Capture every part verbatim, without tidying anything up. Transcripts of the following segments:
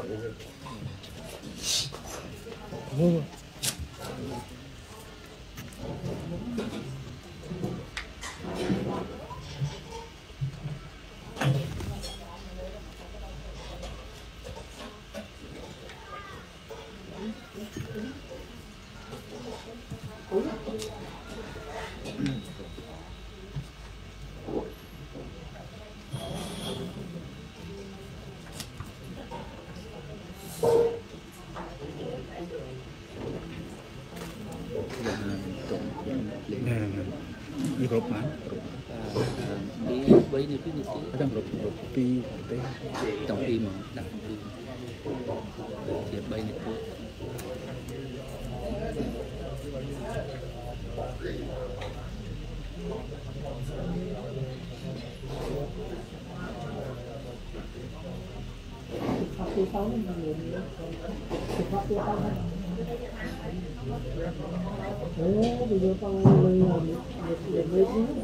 đi group mà đi với những cái đang group group pi tổng pi mà đặt pi thì bay này Ủa, bây giờ con mình làm việc việc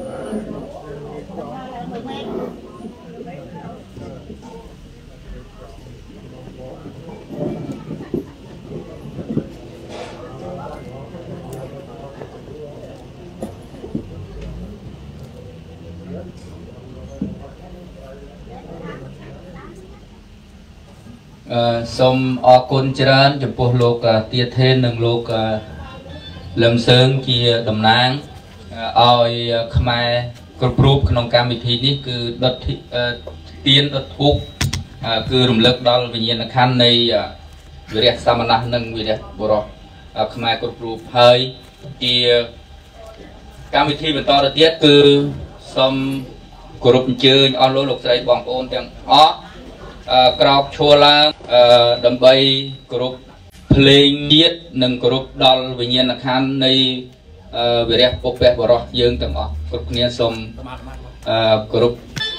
Xong ở côn trơn chụp bộ lục tiệt thêm nâng lục lâm sơn kia đầm nang oi khmer cột proofក្នុងកម្មវិធីនេះគឺដុតទៀនដុតធូបគឺរំលឹកដល់វិញ្ញាណក្ខន្ធនៃវិរៈសមណៈនិងវិរៈបុរសខ្មែរcột proof ហើយជាកម្មវិធីបន្តទៅទៀតគឺសូមគោរពអញ្ជើញអស់លោកលោកស្រីបងប្អូនទាំងអស់ក្រោកឈរឡើងដើម្បីគោរពភ្លេងទៀតនិងគោរពដល់វិញ្ញាណក្ខន្ធនៃវិរៈពុព្វបរោះយើងទាំងអស់គ្រប់គ្នាសូមគោរព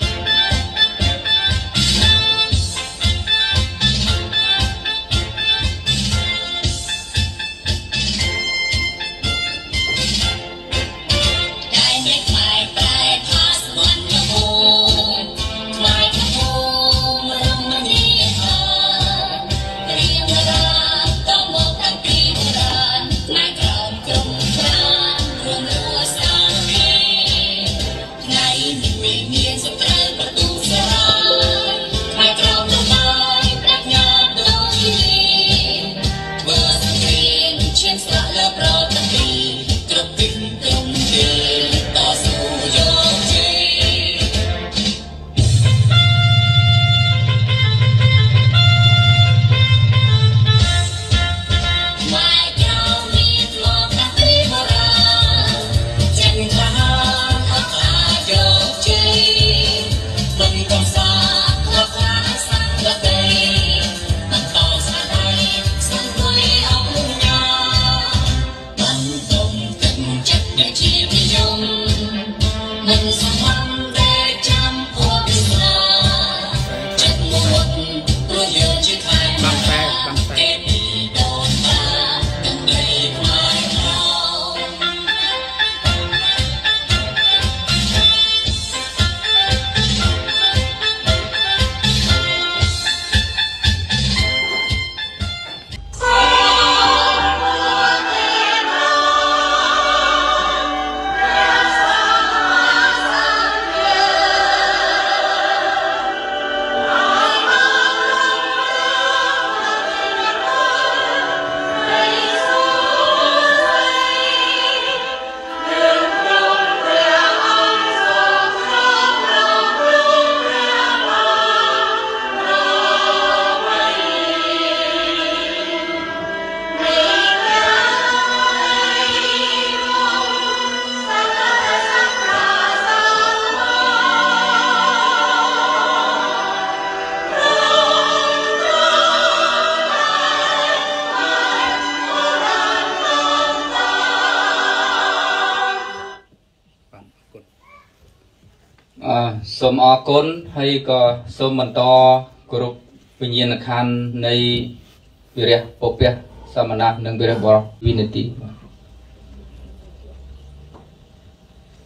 សូមអរគុណហើយក៏សូមបន្តគោរពវិញ្ញាណក្ខន្ធនៃវិរៈពុព្វសមណៈនិងវិរៈបរោះវិនតិ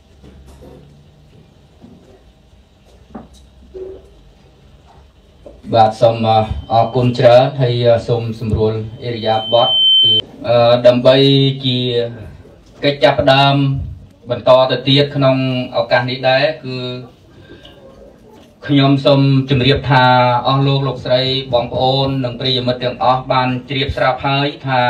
បបាទសូមអរគុណច្រើនហើយសូមសម្រួលអេរិយាបថគឺដើម្បីជាកិច្ចចាប់ផ្ដើមបន្តទៅទៀតក្នុងឱកាសនេះដែរគឺខ្ញុំសូមជម្រាបថាអស់លោកលោកស្រីបងប្អូននិងប្រិយមិត្តទាំងអស់បានជ្រាបស្រាប់ហើយថា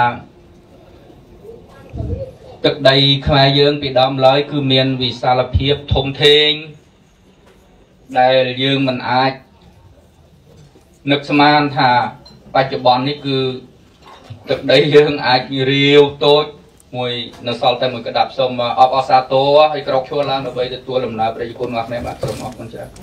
ទឹកដីខ្មែរយើងពីដើមឡើយគឺមានវិសាលភាពធំធេងដែលយើងមិនអាចនឹកស្មានថាបច្ចុប្បន្ននេះគឺទឹកដីយើងអាចរាវតូចមួយនៅសល់តែមួយក្តាប់សូមអបអរសាទរហើយក្រោកឈរឡើងដើម្បីទទួលដំណើរប្រជាជនរបស់គ្នាបាទសូមអរគុណច្រើន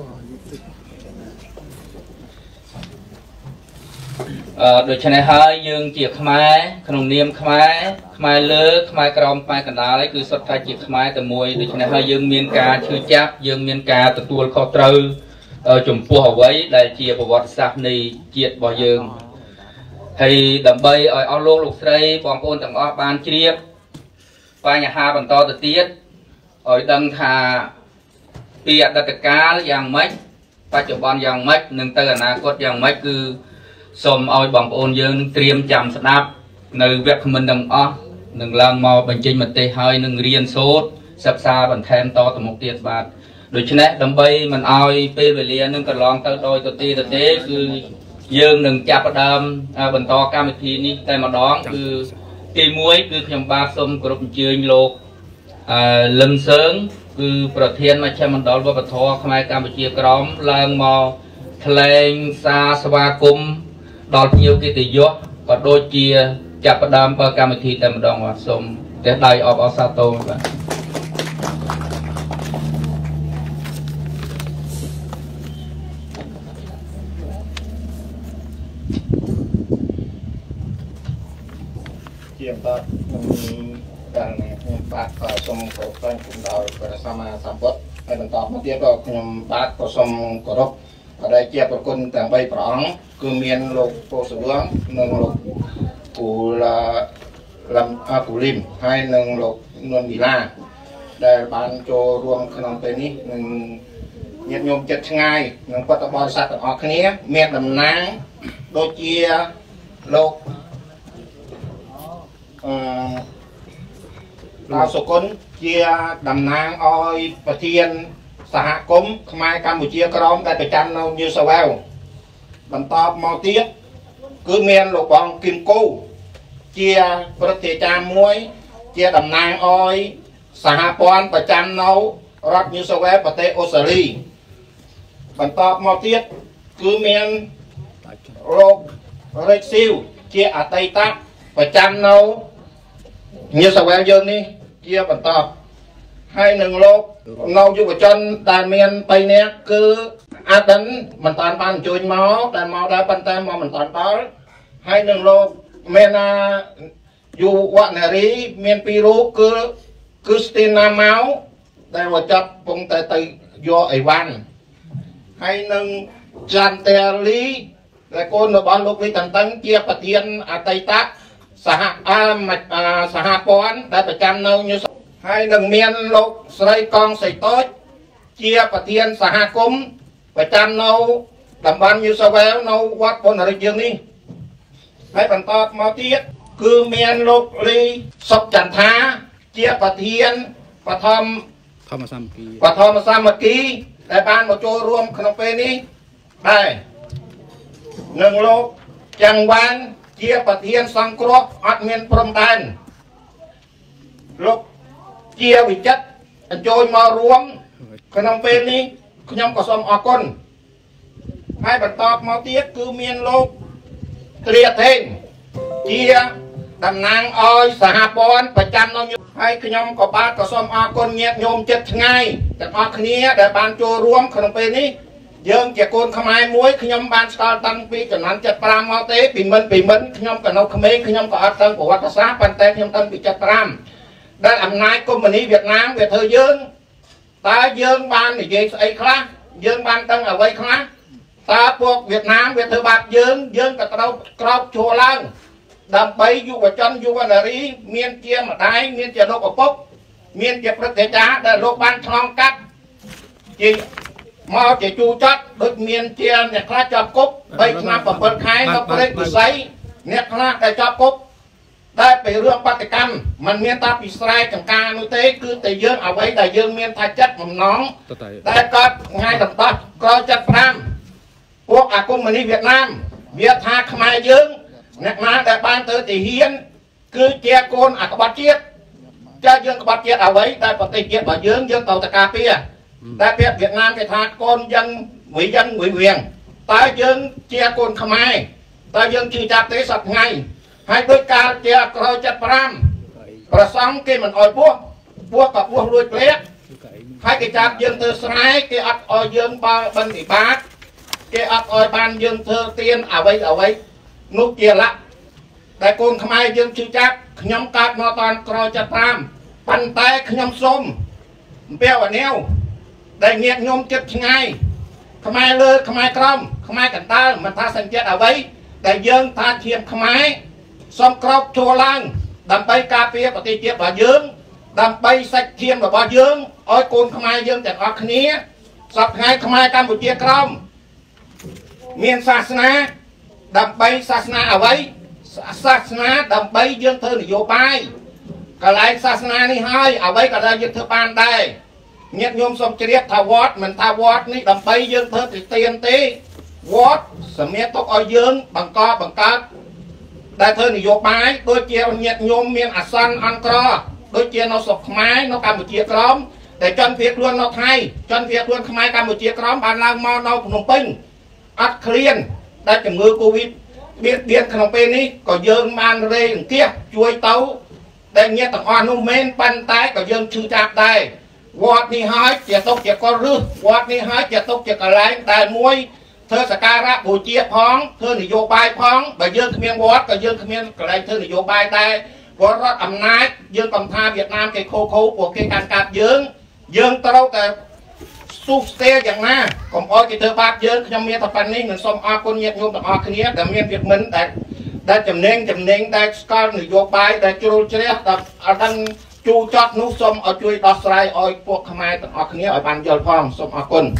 អឺដូច្នេះហើយយើងជាខ្មែរក្នុងនាមខ្មែរខ្មែរលើខ្មែរក្រោមខ្មែរកណ្ដាលហើយគឺសុទ្ធតែជាខ្មែរតែមួយដូច្នេះហើយយើងមានការឈឺចាប់យើងមានការទទួលខុសត្រូវចំពោះអ្វីដែលជាប្រវត្តិសាស្ត្រនៃជាតិរបស់យើងហើយដើម្បីឲ្យអស់លោកលោកស្រីបងប្អូនទាំងអស់បានជ្រាបបញ្ហាបន្តទៅទៀតឲ្យដឹងថាពីអតីតកាលយ៉ាងម៉េចបច្ចុប្បន្នយ៉ាងម៉េចនិងទៅអនាគតយ៉ាងម៉េចគឺសូមឲ្យបងប្អូនយើងនឹងត្រៀមចាំស្ដាប់នៅវគ្គមិនទាំងអស់នឹងឡើងមកបញ្ចេញមតិហើយនឹងរៀនសូត្រសិក្សាបន្ថែមតទៅមុខទៀតបាទដូច្នេះដើម្បីមិនឲ្យពេលវេលានឹងកន្លងទៅដោយទៅទីទៅទេគឺយើងនឹងចាប់ផ្ដើមបន្តកម្មវិធីនេះតែម្ដងគឺទីមួយគឺខ្ញុំបាទសូមគោរពអញ្ជើញលោកអឺលឹមសើងគឺប្រធានមជ្ឈមណ្ឌលវប្បធម៌ខ្មែរកម្ពុជាក្រមឡើងមកថ្លែងសារស្វាគមន៍ដល់ភ្ញៀវកិត្តិយសក៏ដូចជាចាប់ផ្ដើមបើកម្មវិធីតែម្ដងបាទសូមទះដៃអបអរសាទរបាទជាបាទខ្ញុំដល់ខ្ញុំបាទក៏សូមគោរពថ្លែងគុំដល់ព្រះសម្មាសម្ពុទ្ធហើយបន្តមកទៀតក៏ខ្ញុំបាទក៏សូមគោរពបដិជាប្រគុណទាំងបីព្រះអង្គគឺមានលោកពោធិសវង្សនិងលោកគូឡាលំអាគូលីមហើយនិងលោកនួនវិឡាដែលបានចូលរួមក្នុងពេលនេះនឹងញាតិញោមចិត្តឆ្ងាយនិងពុទ្ធបរិស័ទទាំងអស់គ្នាមានតំណាងដូចជាលោកអឺដល់សុគន្ធជាតំណាងឲ្យប្រធានសហគមន៍ខ្មែរកម្ពុជាក្រមដែលប្រចាំនៅ New South Wales បន្តមកទៀតគឺមានលោកបងគឹមគូជាប្រតិចារមួយជាតំណាងឲ្យសហព័ន្ធប្រចាំនៅរដ្ឋ New South Wales ប្រទេសអូស្ត្រាលីបន្តមកទៀតគឺមានលោករេកស៊ីវជាអតីតប្រចាំនៅ New South Wales យើងនេះជាបន្តហើយនឹងលោកនៅយុវជនដែលមានបីនាក់គឺអាដិនមិនតាន់បានអញ្ជើញមកតែមកដែរប៉ុន្តែមកមិនតាន់ដល់ហើយនឹងលោកមេណាយុវនារីមានពីររូបគឺគឺស្ទីណាម៉ៅដែលមកចាប់ពងតែទៅយកអីវ៉ាន់ហើយនឹងចាន់តែលីដែលកូនរបស់លោកលីតាន់តឹងជាប្រធានអតីតសហអាសហព័ន្ធដែលប្រចាំនៅហើយនឹងមានលោកស្រីកងសៃតូចជាប្រធានសហគមន៍ប្រចាំនៅតំបន់ New South Wales នៅវត្តបុណ្យរិទ្ធយើងនេះហើយបន្តមកទៀតគឺមានលោកលីសុកចន្ទថាជាប្រធានបឋមធម្មសាមគ្គីបឋមសាមគ្គីដែលបានមកចូលរួមក្នុងពេលនេះដែរនឹងលោកចាំងវ៉ានជាប្រធានសង្គ្រោះអត់មានព្រំដែនលោកជាវិចិត្រអញ្ជើញមករួមក្នុងពេលនេះខ្ញុំក៏សូមអរគុណហើយបន្តមកទៀតគឺមានលោកគ្រាថេងជាតំណាងឲ្យសហព័ន្ធប្រចាំនៅហើយខ្ញុំក៏បាទក៏សូមអរគុណញាតិញោមចិត្តឆ្ងាយទាំងអស់គ្នាដែលបានចូលរួមក្នុងពេលនេះយើងជាកូនខ្មែរមួយខ្ញុំបានស្គាល់តាំងពីចំនួន칠십 fiveមកទេពីមិនពីមិនខ្ញុំក៏នៅក្មេងខ្ញុំក៏អត់ដឹងប្រវត្តិសាស្ត្រប៉ុន្តែខ្ញុំដឹងពី칠십 fiveដែលអំណាចកុម្មុយនីសវៀតណាមវាធ្វើយើងតើយើងបាននិយាយស្អីខ្លះយើងបានដឹងអ្វីខ្លះតើពួកវៀតណាមវាធ្វើបាបយើងយើងក៏ត្រូវក្រោកឈរឡើងដើម្បីយុវជនយុវនារីមានជាម្ដាយមានជាលោកឪពុកមានជាព្រឹទ្ធាចារ្យដែលលោកបានឆ្លងកាត់ជាមកជាជួចចត់ដូចមានជាអ្នកខ្លះជាប់គុកបីឆ្នាំbảyខែនៅព្រែកពិសីអ្នកខ្លះដែលជាប់គុកតែពីរឿងបាតកម្មมันមានតាពីស្រែកង្ការនោះទេគឺតែយើងអ្វីដែលយើងមានថាចិត្តបំណងតែគាត់ថ្ងៃដណ្ដោះក្រោយចិត្តប្រាំពួកអាកុម្មុយនីសវៀតណាមវាថាខ្មែរយើងអ្នកណាដែលបានទៅទីហ៊ានគឺជាកូនអាក្បត់ជាតិចាយើងក្បត់ជាតិអ្វីដែលប្រទេសជាតិរបស់យើងយើងទៅតការពារតែពាក្យវៀតណាមគេថាកូនយ៉ាងមួយយ៉ាងមួយវៀងតើយើងជាកូនខ្មែរតើយើងជឿចាប់ទេសប្តាហ៍ថ្ងៃហើយដោយការជាក្រោយចិត្តប្រាំប្រសង់គេមិនអោយពោះពោះក៏ពោះរួចព្រាកហើយគេចាប់យើងទៅស្រែគេអត់អោយយើងបើបិណ្ឌិបាតគេអត់អោយបានយើងធ្វើទានអ្វីអ្វីនោះជាលក្ខតែកូនខ្មែរយើងជឿចាប់ខ្ញុំកើតមកតាន់ក្រោយចិត្តប្រាំប៉ុន្តែខ្ញុំសូមអំពាវនាវដែលញាតិញោមចិត្តឆ្ងាយខ្មែរលើខ្មែរក្រមខ្មែរកណ្ដាលមិនថាសញ្ជាតិអ្វីដែលយើងថាឈាមខ្មែរសូមក្រោកឈរឡើងដើម្បីការពារប្រទេសជាតិរបស់យើងដើម្បីសាច់ឈាមរបស់យើងឲ្យកូនខ្មែរយើងទាំងអស់គ្នាសពថ្ងៃខ្មែរកម្ពុជាក្រមមានសាសនាដើម្បីសាសនាអ្វីសាសនាដើម្បីយើងធ្វើនយោបាយកន្លែងសាសនានេះហើយអ្វីក៏ដែលយើងធ្វើបានដែរញាតិញោមសូមជ្រាបថាវត្តមិនថាវត្តនេះដើម្បីយើងធ្វើទីទានទេវត្តសម្រាប់ទុកឲ្យយើងបង្កបង្កើតដែលធ្វើនយោបាយដូចជាញាតិញោមមានអាសន្នអន្តរដូចជានៅស្រុកខ្មែរនៅកម្ពុជាក្រមតែចន្ទភៀសខ្លួននៅថៃចន្ទភៀសខ្លួនខ្មែរកម្ពុជាក្រមបានឡើងមកនៅភ្នំពេញអត់ឃ្លានដែលជំងឺកូវីដបៀតបៀនក្នុងពេលនេះក៏យើងបានរេអង្គាសជួយទៅដែលញាតិទាំងអស់នោះមែនប៉ុន្តែក៏យើងឈឺចាប់ដែរវត្តនេះហើយជាទុកជាកលរឹសវត្តនេះហើយជាទុកជាកន្លែងដែលមួយធ្វើសក្ការៈបូជាផងធ្វើនយោបាយផងបើយើងគ្មានវត្តក៏យើងគ្មានកន្លែងធ្វើនយោបាយដែរវត្តរដ្ឋអំណាចយើងកំថាវៀតណាមគេខូខូពួកគេកាន់កាប់យើងយើងត្រូវតែស៊ូស្ទែយ៉ាងណាកុំអោយគេធ្វើបាបយើងខ្ញុំមានតែប៉ុណ្្នេះនឹងសូមអរគុណញាតិញោមទាំងអស់គ្នាដែលមានវិមិនដែលដែលចំណេញចំណេញដែលស្គាល់នយោបាយដែលជ្រុលជ្រះដល់អត់ដឹងជូរចត់នោះសូមឲ្យជួយដោះស្រាយឲ្យពួកខ្មែរទាំងអស់គ្នាឲ្យបានយល់ផងសូមអរគុណ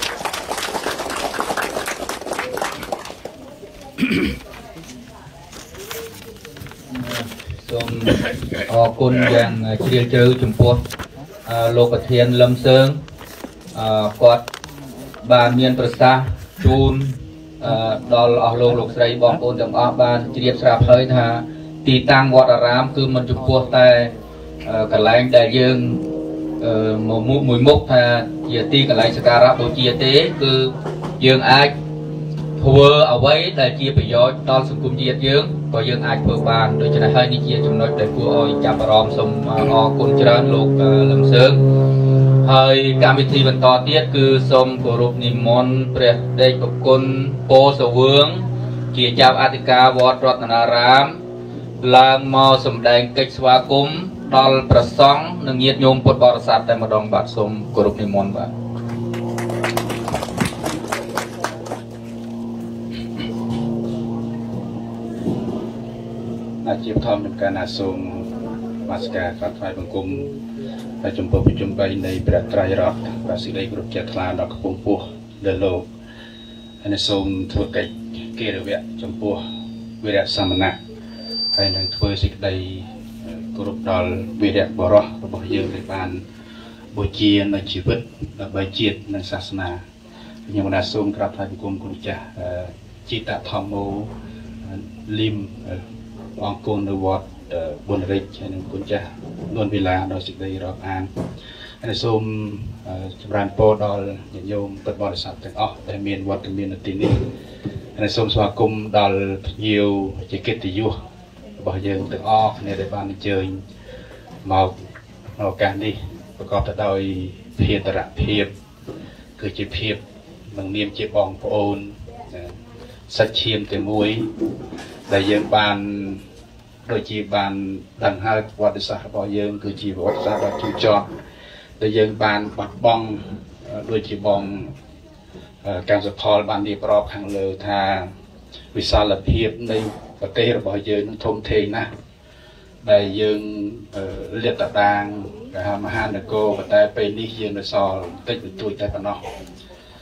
សូមអរគុណយ៉ាងជ្រាលជ្រៅចំពោះលោកប្រធានលឹមសើងគាត់បានមានប្រសាសន៍ជូនដល់អស់លោកលោកស្រីបងប្អូនទាំងអស់បានជ្រាបស្រាប់ហើយថាទីតាំងវត្តអារាមគឺមិនចំពោះតែកន្លែងដែលយើងមួយមួយមុខថាជាទីកន្លែងសក្ការៈបូជាទេគឺយើងអាចធ្វើអ្វីដែលជាប្រយោជន៍ដល់សង្គមជាតិយើងក៏យើងអាចធ្វើបានដូច្នេះហើយនេះជាចំណុចដែលគួរឲ្យចាប់អារម្មណ៍សូមអរគុណច្រើនលោកលឹមសើងហើយកម្មវិធីបន្តទៀតគឺសូមគោរពនិមន្តព្រះដេចប្រគុណពោធិ៍សវឿងជាចៅអធិការវត្តរតនារាមឡើងមកសម្ដែងកិច្ចស្វាគមន៍ដល់ព្រះសង្ឃនិងញាតិញោមពុទ្ធបរិស័ទតែម្ដងបាទសូមគោរពនិមន្តបាទអាជីវធម្មនឹងការណាសូមមាសការកាត់ថ្លៃបង្គំហើយចំពោះប្រជុំបីនៃព្រះត្រៃរតន៍បាទសេចក្តីគោរពជ្រះថ្លាដល់កំពង់ពោះដល់លោកហើយសូមធ្វើកិច្ចគិរវៈចំពោះវីរៈសមណៈហើយនឹងធ្វើសេចក្តីគោរពដល់វីរៈបរិសរបស់យើងដែលបានបូជានៅជីវិតដើម្បីជាតិនិងសាសនាខ្ញុំបានសូមក្រាបថ្វាយបង្គំគុណចាស់ជីតធម្មោលីមបងកូននៅវត្តបុណ្យរិទ្ធហើយនឹងគុណចាស់នួនវិឡាដល់សេចក្តីរាប់អានហើយសូមចម្រើនពរដល់ញាតិញោមពុទ្ធបរិស័ទទាំងអស់ដែលមានវត្តមាននៅទីនេះហើយសូមស្វាគមន៍ដល់ភ្ញៀវជាកិត្តិយសរបស់យើងទាំងអស់គ្នាដែលបានអញ្ជើញមកនៅឱកាសនេះប្រកបទៅដោយភាតរភាពគឺជាភាពនឹងនាមជាបងប្អូនសាច់ឈាមតែមួយដែលយើងបានដូចជាបានដឹងហើយប្រវត្តិសាស្ត្ររបស់យើងគឺជាប្រវត្តិសាស្ត្រដ៏ជូរចត់ដែលយើងបានបាត់បង់ដូចជាបងកម្មសផលបានរៀបរាប់ខាងលើថាវិសាលភាពនៃប្រទេសរបស់យើងនឹងធំធេងណាស់ដែលយើងលាតត្រដាងគេហៅមហានគរប៉ុន្តែពេលនេះយើងនៅសល់បន្តិចបន្តួចតែប៉ុណ្ណោះ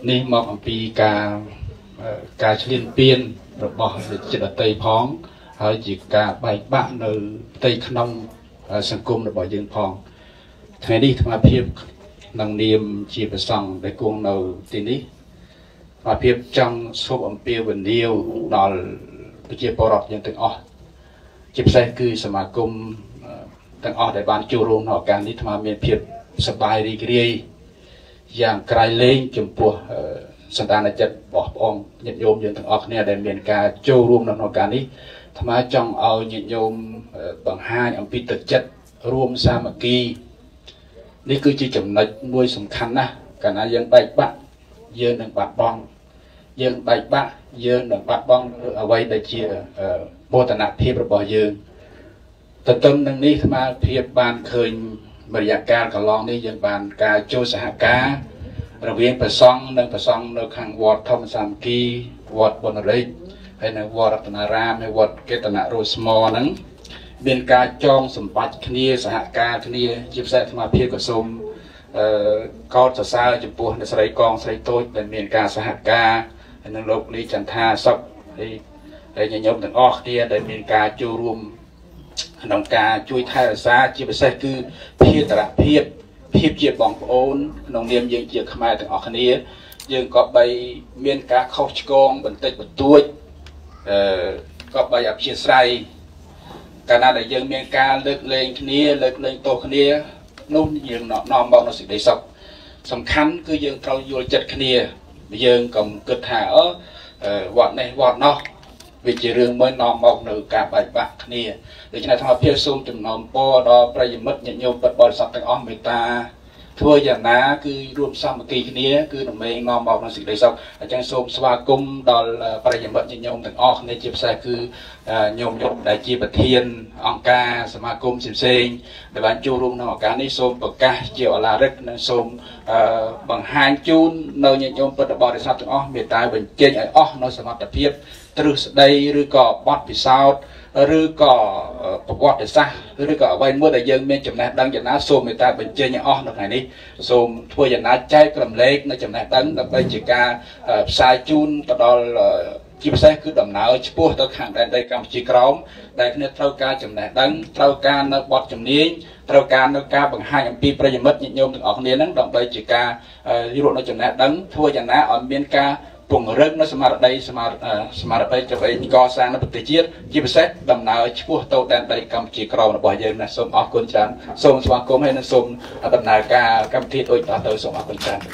នេះមកអំពីការការឆ្លៀនពៀនរបស់ចិត្តតីផងហើយជាការបែកបាក់នៅផ្ទៃក្នុងសង្គមរបស់យើងផងថ្ងៃនេះអាត្មាភាពនឹងនាមជាព្រះសង្ឃដែលគង់នៅទីនេះអាត្មាភាពចង់សូមអំពាវនាវដល់ប្រជាពលរដ្ឋយើងទាំងអស់ជាពិសេសគឺសមាគមទាំងអស់ដែលបានចូលរួមក្នុងឱកាសនេះអាត្មាមានភាពសប្បាយរីករាយយ៉ាងក្រៃលែងចំពោះសន្តានចិត្តរបស់ព្រះអង្គញាតិញោមយើងទាំងអស់គ្នាដែលមានការចូលរួមក្នុងឱកាសនេះអាត្មាចង់ឲ្យញាតិញោមបង្ហាញអំពីទឹកចិត្តរួមសាមគ្គីនេះគឺជាចំណុចមួយសំខាន់ណាស់កាលណាយើងបែកបាក់យើងនឹងបាត់បង់យើងបែកបាក់យើងនឹងបាត់បង់អ្វីដែលជាមោទនភាពរបស់យើងទន្ទឹមនឹងនេះអាត្មាភាពបានឃើញរយៈកាលកន្លងនេះយើងបានការចូលសហការរវាងព្រះសង្ឃនិងព្រះសង្ឃនៅខាងវត្តធម្មសាមគ្គីវត្តបុណ្យរាជហើយនៅវត្តរតនារាមហើយវត្តកេតនរោស្មរហ្នឹងមានការចងសម្បត្តិគ្នាសហការគ្នាជាពិសេសអាត្មាភាពក៏សូមអឺកោតសរសើរចំពោះអ្នកស្រីកងស្រីតូចដែលមានការសហការហើយនឹងលោកលីចន្ទថាសុខហើយហើយញញឹមទាំងអស់គ្នាដែលមានការចូលរួមក្នុងការជួយថែរក្សាជាពិសេសគឺភារភាពភាពជាបងប្អូនក្នុងនាមយើងជាខ្មែរទាំងអស់គ្នាយើងក៏បីមានការខុសឆ្គងបន្តិចបន្តួចអឺក៏បីអព្យាស្រ័យកាលណាដែលយើងមានការលើកលែងគ្នាលើកលែងទោសគ្នានោះយើងនាំមកនូវសេចក្តីសុខសំខាន់គឺយើងត្រូវយល់ចិត្តគ្នាយើងកុំគិតថាអឺវត្តនេះវត្តនោះវាជារឿងមួយនាំមកនៅការបែកបាក់គ្នាដូច្នេះធម្មភាពសូមចំណោមពរដល់ប្រិយមិត្តញាតិញោមពិតបរិស័ទទាំងអស់មេត្តាធ្វើយ៉ាងណាគឺរួមសាមគ្គីគ្នាគឺដើម្បីនាំមកនូវសេចក្តីសុខអញ្ចឹងសូមស្វាគមន៍ដល់ប្រិយមិត្តញាតិញោមទាំងអស់គ្នាជាពិសេសគឺញោមញោមដែលជាប្រធានអង្គការសមាគមផ្សេងៗដែលបានចូលរួមក្នុងឱកាសនេះសូមប្រកាសជាឧឡារិកនិងសូមបង្ហាញជូននៅញាតិញោមពិតបរិស័ទទាំងអស់មេត្តាបញ្ចេញឲ្យអស់នៅសមត្ថភាពទ្រឹស្ដីឬក៏បទពិសោធន៍ឬក៏ប្រវត្តិសាស្ត្រឬក៏អ្វីមួយដែលយើងមានចំណេះដឹងយ៉ាងណាសូមមេត្តាបញ្ចេញឲ្យអស់នៅថ្ងៃនេះសូមធ្វើយ៉ាងណាចែករំលែកនៅចំណេះដឹងដើម្បីជាការផ្សាយជូនទៅដល់ជាពិសេសគឺដំណើរឆ្ពោះទៅខាងដែនដីកម្ពុជាក្រោមដែលគ្នាត្រូវការចំណេះដឹងត្រូវការនៅបទជំនាញត្រូវការនៅការបង្ហាញអំពីប្រិយមិត្តញាតិញោមទាំងអស់គ្នាហ្នឹងដើម្បីជាការរកនៅចំណេះដឹងធ្វើយ៉ាងណាឲ្យមានការពង្រឹងនៅស្មារតីស្មារតីស្មារតីដើម្បីកសាងនៅប្រទេសជាតិជាពិសេសដំណើរឆ្ពោះទៅដែនដីកម្ពុជាក្រោមរបស់យើងណាសូមអរគុណច្រើនសូមស្វាគមន៍ហើយនិងសូមដំណើរការកម្មវិធីដូចតទៅសូមអរគុណច្រើន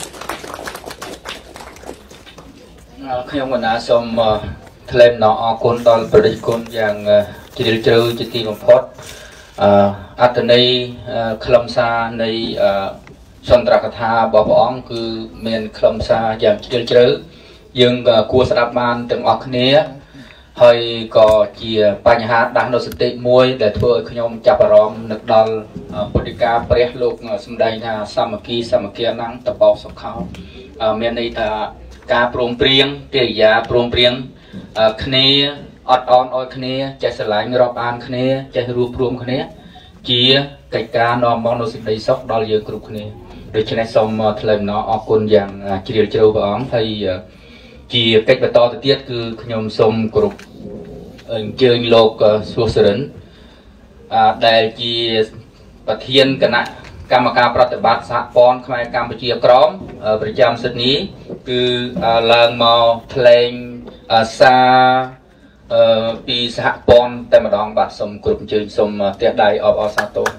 ខ្ញុំកណាសូមថ្លែងអំណរអគុណដល់ព្រះរាជគុណយ៉ាងជ្រាលជ្រៅជាទីបំផុតអត្តន័យខ្លឹមសារនៃសន្ទរកថារបស់ព្រះអង្គគឺមានខ្លឹមសារយ៉ាងជ្រាលជ្រៅយើងគួរស្ដាប់បានទាំងអស់គ្នាហើយក៏ជាបញ្ហាដាស់នៅសតិមួយដែលធ្វើឲ្យខ្ញុំចាប់អារម្មណ៍នឹកដល់ពុទ្ធិកាព្រះលោកសម្ដែងថាសាមគ្គីសាមគ្គីណាំងតបោសុខោមានន័យថាការព្រមព្រៀងកិរិយាព្រមព្រៀងគ្នាអត់អន់អោយគ្នាចេះស្រឡាញ់រាប់អានគ្នាចេះរួបរวมគ្នាជាកិច្ចការនាំមកនូវសេចក្តីសុខដល់យើងគ្រប់គ្នាដូច្នេះសូមថ្លែងអំណរអគុណយ៉ាងជ្រាលជ្រៅព្រះអង្គហើយជាកិច្ចបន្តទៅទៀតគឺខ្ញុំសូមគោរពអញ្ជើញលោកសួសរិនដែលជាប្រធានគណៈកម្មការប្រតិបត្តិសហព័ន្ធខ្មែរកម្ពុជាក្រមប្រចាំសិទ្ធិនេះគឺឡើងមកថ្លែងសារពីសហព័ន្ធតែម្ដងបាទសូមគ្រប់អញ្ជើញសូមផ្ទះដៃអបអរសាទរ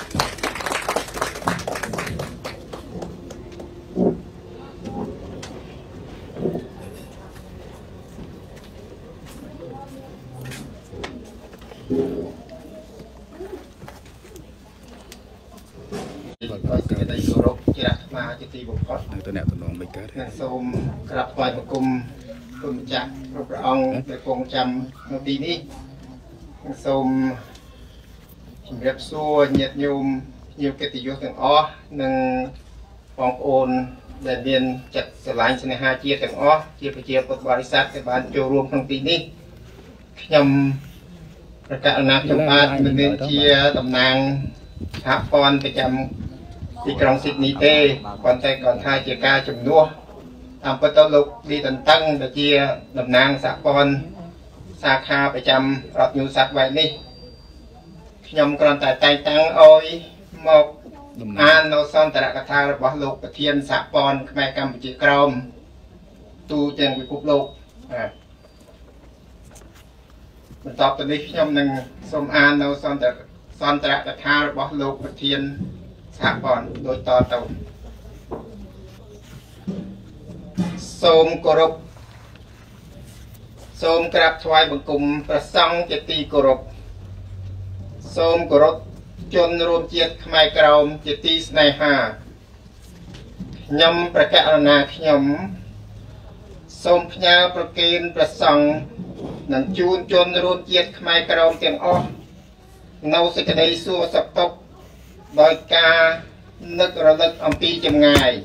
សេចក្តីគោរពជ្រះថ្លាជាទីបំផុតនៅតំណែងតំណងមិនកើតសូមក្រាបថ្វាយបង្គំគុណម្ចាស់គ្រប់ព្រះអង្គដែលគង់ចាំនៅទីនេះសូមជម្រាបសួរញាតិញោមញាតិកិត្តិយសទាំងអស់និងបងប្អូនដែលមានចិត្តស្រឡាញ់ស្នេហាជាតិទាំងអស់ជាប្រជាពុទ្ធបរិស័ទដែលបានចូលរួមក្នុងទីនេះខ្ញុំប្រកាសណាខ្ញុំបាទមានជាតំណាងសហព័ន្ធប្រចាំទីក្រុងស៊ីដនីទេប៉ុន្តែគាត់ថាជាការជំនួសតាមពិតទៅលោកលីតន្តឹងដែលជាតំណាងសហព័ន្ធសាខាប្រចាំរដ្ឋញូសាត់វ៉ែលនេះខ្ញុំគ្រាន់តែតែងតាំងឲ្យមកអាននៅសន្តរកថារបស់លោកប្រធានសហព័ន្ធខ្មែរកម្ពុជាក្រោមទូទាំងពិភពលោកបាទបន្តទៅនេះខ្ញុំនឹងសូមអាននៅសន្តរសន្តរកថារបស់លោកប្រធានសហព័ន្ធដូចតទៅសូមគោរពសូមក្រាបថ្វាយបង្គំព្រះសង្ឃជាទីគោរពសូមគោរពជនរួមជាតិខ្មែរក្រោមជាទីស្នេហាខ្ញុំប្រកាសណាខ្ញុំសូមផ្ញើប្រគេនព្រះសង្ឃនិងជូនជនរួមជាតិខ្មែរក្រោមទាំងអស់នៅសេចក្តីសួរសុខទុក្ខដោយការនឹករលឹកអំពីចម្ងាយ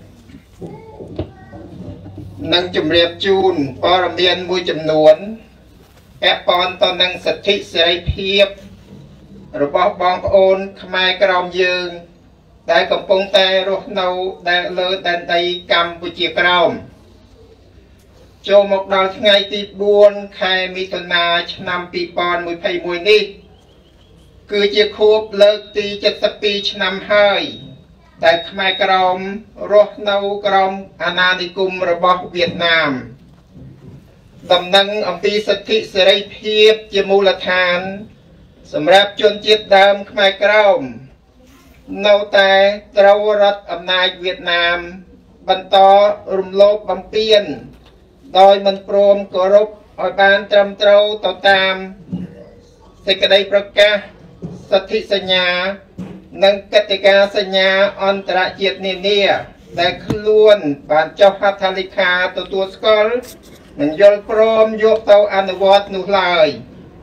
និងជម្រាបជូនព័ត៌មានមួយចំនួនពាក់ព័ន្ធទៅនឹងសិទ្ធិសេរីភាពរបស់បងប្អូនខ្មែរក្រោមយើងដែលកំពុងតែរស់នៅដែលលើដែនដីកម្ពុជាក្រោមចូលមកដល់ថ្ងៃទីបួនខែមិថុនាឆ្នាំពីរពាន់ยี่สิบเอ็ดនេះគឺជាខួបលើកទីเจ็ดสิบสองឆ្នាំហើយតែខ្មែរក្រោមរស់នៅក្រោមអាណានិគមរបស់វៀតណាមដំណឹងអំពីសិទ្ធិសេរីភាពជាមូលដ្ឋានសម្រាប់ជនជាតិដើមខ្មែរក្រោមនៅតែត្រូវរដ្ឋអំណាចវៀតណាមបន្តរំលោភបំពានដោយមិនព្រមគោរពឲ្យបានត្រឹមត្រូវទៅតាមសេចក្តីប្រកាសសិទ្ធិសញ្ញានិងកតិកាសញ្ញាអន្តរជាតិនានាដែលខ្លួនបានចុះហត្ថលេខាទទួលស្គាល់និងយល់ព្រមយកទៅអនុវត្តនោះឡើយ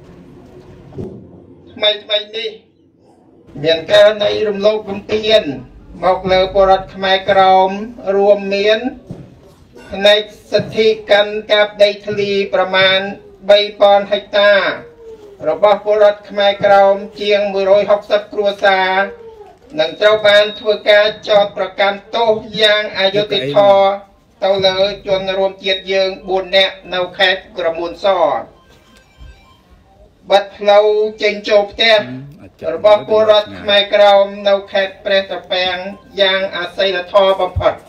ថ្មីថ្មីនេះមានករណីរំលោភបំពានមកលើពលរដ្ឋខ្មែរក្រោមរួមមានផ្នែកសិទ្ធិកាន់កាប់ដីធ្លីប្រមាណបីពាន់ហិកតារបស់ពលរដ្ឋខ្មែរក្រោមជាងមួយរយហុកសិបគ្រួសារនឹងត្រូវបានធ្វើការចោទប្រកាន់ទោសយ៉ាងអយុត្តិធម៌ទៅលើជនរួមជាតិយើងបួននាក់នៅខេត្តក្រមួនសបាត់ផ្លូវចេញចូលផ្ទះរបស់ពលរដ្ឋខ្មែរក្រោមនៅខេត្តព្រះត្រពាំងយ៉ាងអសីលធម៌បំផុត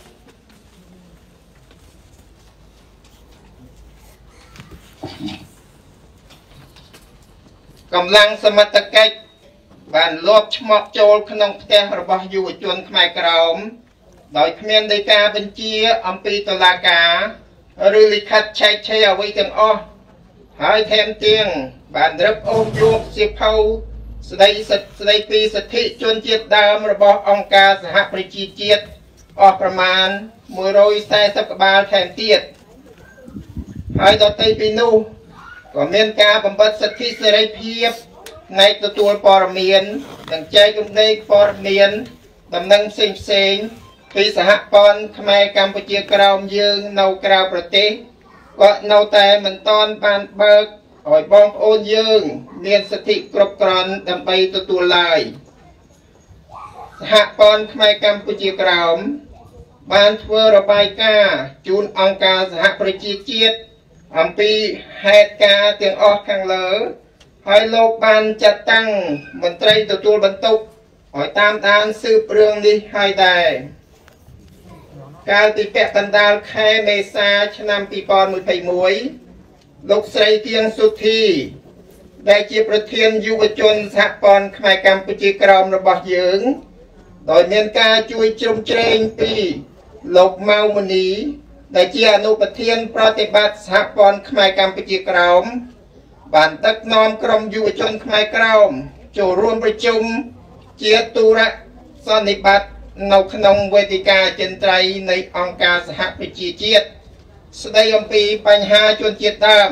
កម្លាំងសមត្ថកិច្ចបានលបឆ្មក់ចូលក្នុងផ្ទះរបស់យុវជនខ្មែរក្រោមដោយគ្មានដីកាបញ្ជាអំពីតុលាការឬលិខិតឆែកឆេរអ្វីទាំងអស់ហើយថែមទាំងបានរឹបអូសយកសៀវភៅស្ដីសិទ្ធិស្ដីពីសិទ្ធិជនជាតិដើមរបស់អង្គការសហប្រជាជាតិអស់ប្រមាណមួយរយសែសិបក្បាលថែមទៀតហើយដទៃពីនោះក៏មានការបំបិទសិទ្ធិសេរីភាពនៃទទួលព័ត៌មាននិងចែករំលែកព័ត៌មានដំណឹងផ្សេងផ្សេងពីសហព័ន្ធខ្មែរកម្ពុជាក្រោមយើងនៅក្រៅប្រទេសក៏នៅតែមិនទាន់បានបើកឲ្យបងប្អូនយើងមានសិទ្ធិគ្រប់គ្រាន់ដើម្បីទទួលឡើយសហព័ន្ធខ្មែរកម្ពុជាក្រោមបានធ្វើរបាយការណ៍ជូនអង្គការសហប្រជាជាតិអំពីហេតុការណ៍ទាំងអស់ខាងលើហើយលោកបានចាត់តាំងមន្ត្រីទទួលបន្ទុកឲ្យតាមដានស៊ើបរឿងនេះហើយដែរកាលពីពាក់កណ្ដាលខែមេសាឆ្នាំពីរពាន់ยี่สิบเอ็ดលោកស្រីទៀងសុធីដែលជាប្រធានយុវជនសហព័ន្ធខ្មែរកម្ពុជាក្រោមរបស់យើងដោយមានការជួយជ្រោមជ្រែងពីលោកម៉ៅមនីដែលជាអនុប្រធានប្រតិបត្តិសហព័ន្ធខ្មែរកម្ពុជាក្រោមបានដឹកនាំក្រុមយុវជនខ្មែរក្រោមចូលរួមប្រជុំជាទូរសន្និបាតនៅក្នុងវេទិកាអចិន្ត្រៃយ៍នៃអង្គការសហប្រជាជាតិស្ដីអំពីបញ្ហាជនជាតិដើម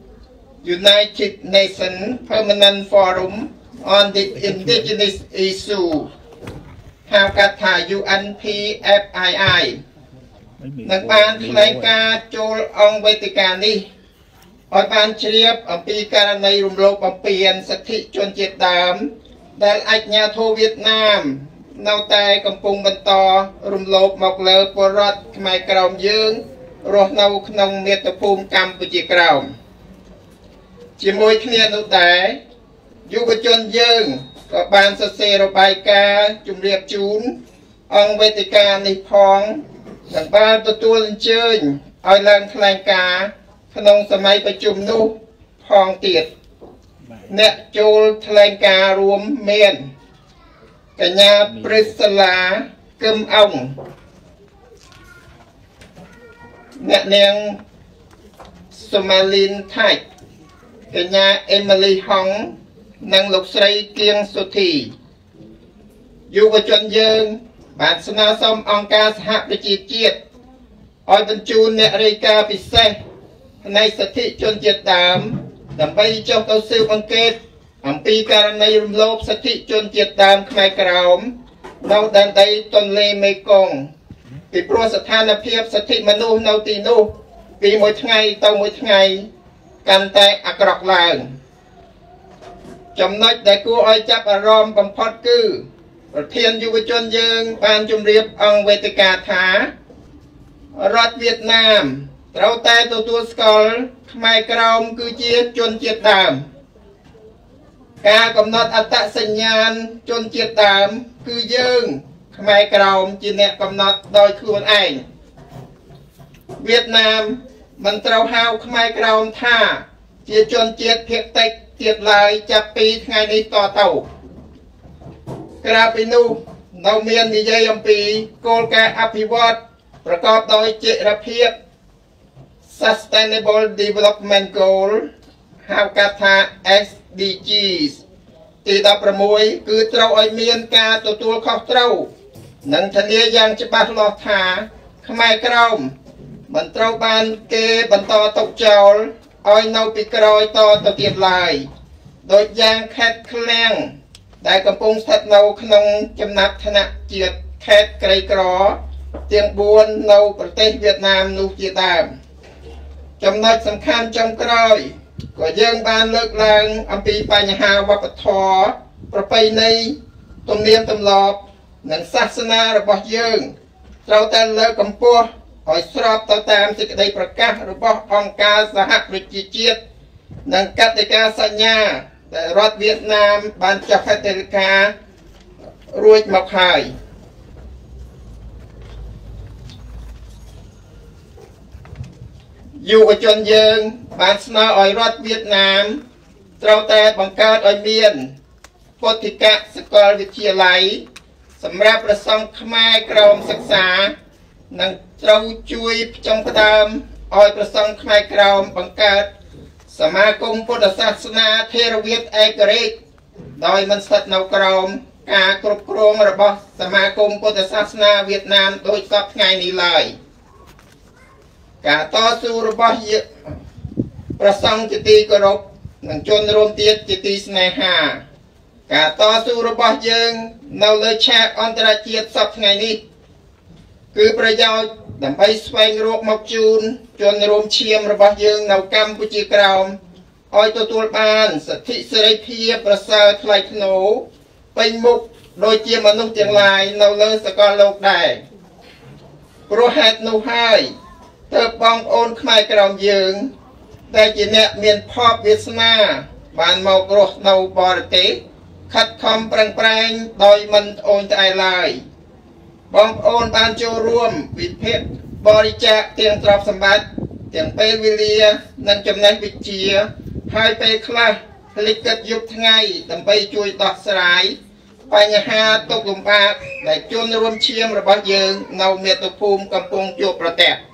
United Nations Permanent Forum on the Indigenous Issue ហៅកាត់ថា U N P F I I នឹងបានថ្លែងការណ៍ចូលអង្គវេទិកានេះឲ្យបានជ្រាបអំពីករណីរំលោភបំពានសិទ្ធិជនជាតិដើមដែលអាជ្ញាធរវៀតណាមនៅតែកំពុងបន្តរំលោភមកលើពលរដ្ឋខ្មែរក្រោមយើងរស់នៅក្នុងមាតុភូមិកម្ពុជាក្រោមជាមួយគ្នានោះដែរយុវជនយើងក៏បានសរសេររបាយការណ៍ជម្រាបជូនអង្គវេទិកានេះផងនិងបានទទួលអញ្ជើញឲ្យឡើងថ្លែងការណ៍ក្នុងសម័យប្រជុំនោះផងទៀតអ្នកចូលថ្លែងការណ៍រួមមានកញ្ញាព្រឹស្សាឡាកឹមអុងអ្នកនាងសូម៉ាលីនថៃកញ្ញាអេមីលីហុងនិងលោកស្រីគៀងសុធីយុវជនយើងបានស្នើសុំអង្គការសហប្រជាជាតិឲ្យបញ្ជូនអ្នករាយការណ៍ពិសេសផ្នែកសិទ្ធិជនជាតិដើមដើម្បីចុះទៅស៊ើបអង្កេតអំពីករណីរំលោភសិទ្ធិជនជាតិដើមខ្មែរក្រោមនៅដែនដីទន្លេមេគង្គពីព្រោះស្ថានភាពសិទ្ធិមនុស្សនៅទីនោះពីមួយថ្ងៃទៅមួយថ្ងៃកាន់តែអាក្រក់ឡើងចំណុចដែលគួរឲ្យចាប់អារម្មណ៍បំផុតគឺប្រធានយុវជនយើងបានជម្រាបអង្គវេទិកាថារដ្ឋវៀតណាមត្រូវតែទទួលស្គាល់ខ្មែរក្រោមគឺជាជនជាតិដើមការកំណត់អត្តសញ្ញាណជនជាតិដើមគឺយើងខ្មែរក្រោមជាអ្នកកំណត់ដោយខ្លួនឯងវៀតណាមមិនត្រូវហៅខ្មែរក្រោមថាជាជនជាតិភាគតិចទៀតឡើយចាប់ពីថ្ងៃនេះតទៅក្រៅពីនោះនៅមាននិយាយអំពីគោលការណ៍អភិវឌ្ឍប្រកបដោយចីរភាព Sustainable Development Goal ហៅកាត់ថា S D Gs ទីដប់ប្រាំមួយគឺត្រូវឲ្យមានការទទួលខុសត្រូវនិងធានាយ៉ាងច្បាស់លាស់ថាខ្មែរក្រោមមិនត្រូវបានគេបន្តទុកចោលឲ្យនៅពីក្រោយតទៅទៀតឡើយដោយយ៉ាងខេត្តឃ្លាំងដែលកំពុងស្ថិតនៅក្នុងចំណាត់ថ្នាក់ជាតិខេត្តក្រីក្រទាំងបួននៅប្រទេសវៀតណាមនោះជាដើមចំណុចសំខាន់ចុងក្រោយក៏យើងបានលើកឡើងអំពីបញ្ហាវប្បធម៌ប្រពៃណីទំនៀមទម្លាប់និងសាសនារបស់យើងត្រូវតែលើកកម្ពស់ឲ្យស្របទៅតាមសេចក្តីប្រកាសរបស់អង្គការសហប្រជាជាតិនិងកតិកាសញ្ញាដែលរដ្ឋវៀតណាមបានចុះហត្ថលេខារួចមកហើយយុវជនយើងបានស្នើឲ្យរដ្ឋវៀតណាមត្រូវតែបង្កើតឲ្យមានពុទ្ធិកសាកលវិទ្យាល័យសម្រាប់ព្រះសង្ឃខ្មែរក្រោមសិក្សានិងត្រូវជួយផ្ចង់ផ្ដើមឲ្យព្រះសង្ឃខ្មែរក្រោមបង្កើតសមាគមពុទ្ធសាសនាថេរវាទឯករាជ្យដោយមិនស្ថិតនៅក្រោមការគ្រប់គ្រងរបស់សមាគមពុទ្ធសាសនាវៀតណាមដោយសពថ្ងៃនេះឡើយការតស៊ូរបស់ព្រះសង្ឃជាទីគោរពនិងជនរួមទៀតជាទីស្នេហាការតស៊ូរបស់យើងនៅលើឆាកអន្តរជាតិសពថ្ងៃនេះគឺប្រយោជន៍ដើម្បីស្វែងរកមកជូនជនរួមឈាមរបស់យើងនៅកម្ពុជាក្រោមឲ្យទទួលបានសិទ្ធិសេរីភាពប្រសើរថ្លៃថ្នូរពេញមុខដូចជាមនុស្សទាំងឡាយនៅលើសកលលោកដែរព្រោះហេតុនោះហើយទើបបងប្អូនខ្មែរក្រោមយើងដែលជាអ្នកមានភ័ព្វវាសនាបានមករស់នៅបរទេសខិតខំប្រឹងប្រែងដោយមិនត្អូញត្អែរឡើយបងប្អូនបានចូលរួមវិភាគបរិច្ចាគទាំងទ្រព្យសម្បត្តិទាំងពេលវេលានិងចំណេះវិជ្ជាហើយពេលខ្លះភ្លេចគិតយប់ថ្ងៃដើម្បីជួយដោះស្រាយបញ្ហាទុក្ខលំបាកដែលជនរួមឈាមរបស់យើងនៅមាតុភូមិកំពុងជួបប្រទះ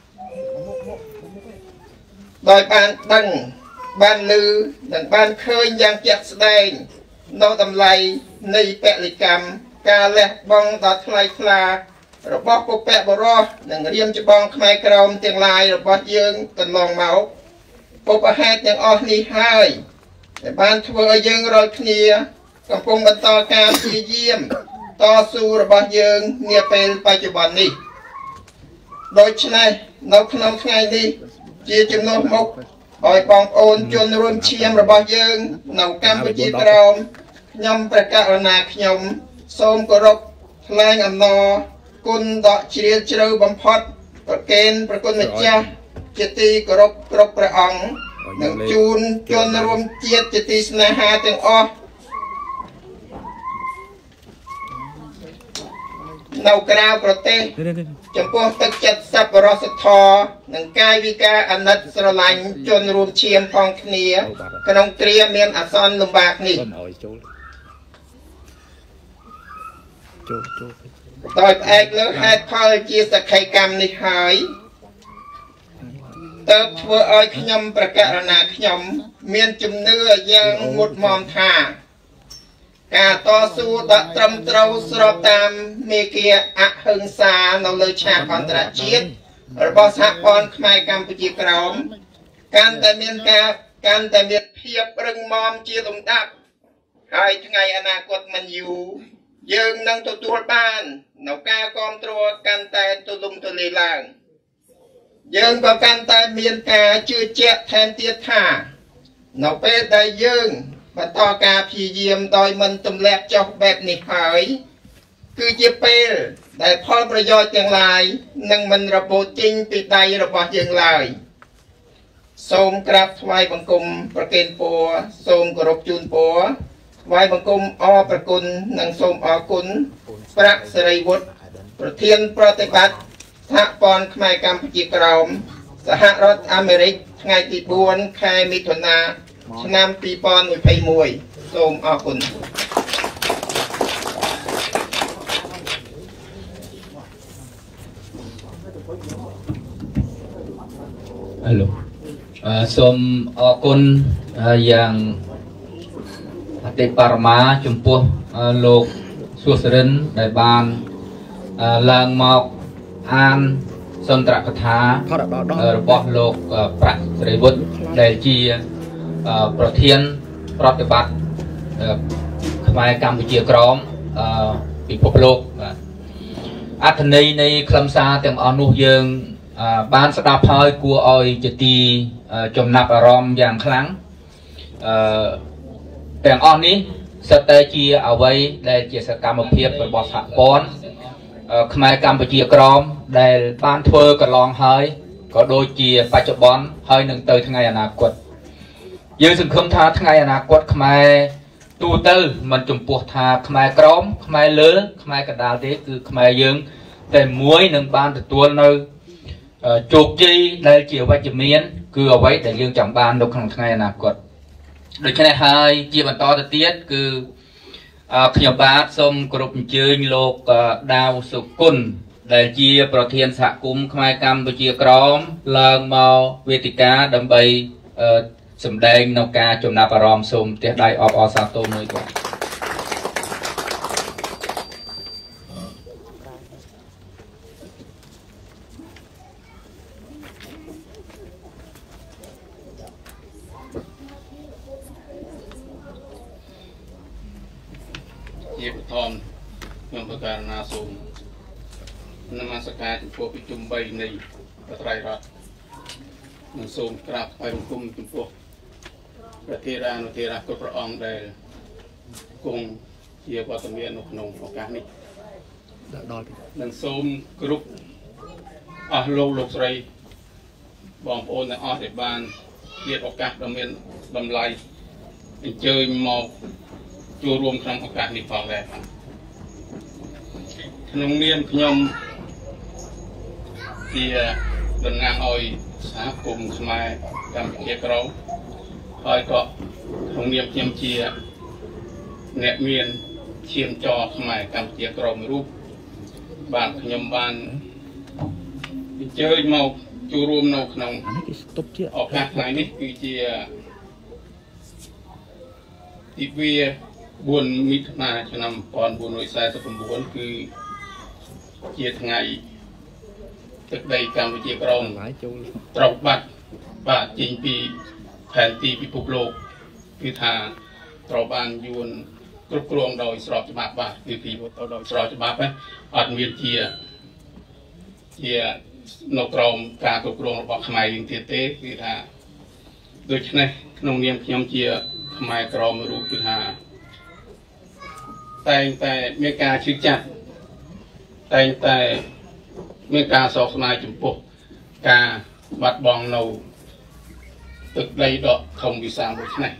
ដោយបានដឹងបានឮនិងបានឃើញយ៉ាងជាក់ស្ដែងនៅតម្លៃនៃពលិកម្មការលះបង់ដ៏ថ្លៃថ្លារបស់ពុព្វបុរសនិងរៀមច្បងខ្មែរក្រមទាំងឡាយរបស់យើងកន្លងមកពុព្វហេតុទាំងអស់នេះហើយដែលបានធ្វើឲ្យយើងរាល់គ្នាកំពុងបន្តការព្យាយាមតស៊ូរបស់យើងនាពេលបច្ចុប្បន្ននេះដូច្នេះនៅក្នុងថ្ងៃនេះជាជំនួសមុខឲ្យបងប្អូនជនរួមឈាមរបស់យើងនៅកម្ពុជាក្រោមខ្ញុំព្រះករុណាខ្ញុំសូមគោរពថ្លែងអំណរគុណដ៏ជ្រាលជ្រៅបំផុតប្រកេនប្រគុណម្ចាស់ជាទីគោរពគ្រប់ព្រះអង្គនិងជូនជនរួមជាតិជាទីស្នេហាទាំងអស់នៅក្រៅប្រទេសចំពោះទឹកចិត្តសប្បុរសធម៌និងកាយវិការអាណិតស្រឡាញ់ជនរួមឈាមផងគ្នាក្នុងគ្រាមានអាសន្នលំបាកនេះដោយផ្អែកលើហេតុផលជាសក្ខីកម្មនេះហើយទើបធ្វើឲ្យខ្ញុំប្រកាសណាខ្ញុំមានជំនឿយ៉ាងមុតមមថាការតស៊ូដ៏ត្រឹមត្រូវស្របតាមមេគាអហិង្សានៅលើឆាកអន្តរជាតិរបស់សហព័ន្ធខ្មែរកម្ពុជាក្រោមកាន់តែមានការកាន់តែមានភាពរឹងមាំជាលំដាប់ហើយថ្ងៃអនាគតមិនយូរយើងនឹងទទួលបាននៅការគ្រប់គ្រងកាន់តែទូលំទូលាយឡើងយើងក៏កាន់តែមានការជឿជាក់ថែមទៀតថានៅពេលដែលយើងបន្តការព្យាយាមដោយមិនទម្លាក់ចុះបែបនេះហើយគឺជាពេលដែលផលប្រយោជន៍ទាំងឡាយនឹងមិនរបូតចេញពីដៃរបស់យើងឡើយសូមក្រាបថ្វាយបង្គំប្រគេនពរសូមគោរពជូនពរថ្វាយបង្គំអរព្រគុណនិងសូមអរគុណប្រាក់សេរីវុឌ្ឍប្រធានប្រតិបត្តិសហព័ន្ធខ្មែរកម្ពុជាក្រោមសហរដ្ឋអាមេរិកថ្ងៃទីបួនខែមិថុនាឆ្នាំពីរពាន់ยี่สิบเอ็ดសូមអរគុណ Hello. សូមអរគុណយ៉ាងអតិបរមាចំពោះលោកសួស្រិនដែលបានឡើងមកអានសន្ទរកថារបស់លោកប្រាក់សេរីវុឌ្ឍដែលជាប្រធានប្រតិបត្តិខ្មែរកម្ពុជាក្រមពិភពលោកអត្ថន័យនៃខ្លឹមសារទាំងអស់នោះយើងបានស្ដាប់ហើយគួរឲ្យជាទីចំណាប់អារម្មណ៍យ៉ាងខ្លាំងអឺទាំងអស់នេះសិតតែជាអ្វីដែលជាសកម្មភាពរបស់សហព័ន្ធខ្មែរកម្ពុជាក្រមដែលបានធ្វើកន្លងហើយក៏ដូចជាបច្ចុប្បន្នហើយនឹងទៅថ្ងៃអនាគតយើងសង្ឃឹមថាថ្ងៃអនាគតខ្មែរទូទៅមិនចំពោះថាខ្មែរក្រមខ្មែរលើខ្មែរកណ្ដាលទេគឺខ្មែរយើងតែមួយនឹងបានទទួលនៅជោគជ័យដែលជាវិជ្ជមានគឺអ្វីដែលយើងចង់បាននៅក្នុងថ្ងៃអនាគតដូច្នេះហើយជាបន្តទៅទៀតគឺខ្ញុំបាទសូមគោរពអញ្ជើញលោកដាវសុគន្ធដែលជាប្រធានសហគមន៍ខ្មែរកម្ពុជាក្រមឡើងមកវេទិកាដើម្បីសម្ដែងនៅការចំណាប់អារម្មណ៍សូមទះដៃអបអរសាទរមួយគាត់ជាបឋមខ្ញុំប្រកាសណាសូមនមស្ការចំពោះប្រជុំបីនៃប្រត្រៃរដ្ឋនិងសូមក្រាបថ្វាយបង្គំចំពោះព្រះធេរានុធេរៈគ្រប់ព្រះអង្គដែលគង់ជាវត្តមាននៅក្នុងឱកាសនេះដល់និងសូមគ្រប់អស់លោកលោកស្រីបងប្អូនទាំងអស់ដែលបានជាឱកាសដ៏មានតម្លៃអញ្ជើញមកចូលរួមក្នុងឱកាសនេះផងដែរក្នុងនាមខ្ញុំជាតំណាងឲ្យសហគមន៍ខ្មែរកម្ពុជាក្រមហើយក៏ក្នុងនាមខ្ញុំជាអ្នកមានឈាមចរខ្មែរកម្ពុជាក្រមរូបបាទខ្ញុំបានអញ្ជើញមកចូលរួមនៅក្នុងឱកាសថ្ងៃនេះគឺជាទិវាបួនមិថុនាឆ្នាំmột nghìn bốn trăm bốn mươi chínគឺជាថ្ងៃទឹកដីកម្ពុជាក្រមត្រូវបាត់បាទចេញពីផែនទីពិភពលោកគឺថាត្រូវបានយួនគ្រប់គ្រងដោយស្របច្បាប់បាទគឺពីទៅដោយស្របច្បាប់អត់មានជាជានៅក្រោមការគ្រប់គ្រងរបស់ខ្មែរយើងទៀតទេគឺថាដូច្នេះក្នុងនាមខ្ញុំជាខ្មែរក្រមរូបគឺថាតែងតែមានការជឿចាត់តែងតែមានការសោកស្ដាយចំពោះការបាត់បង់នៅទឹកដីដកធំវិសាលមួយនេះ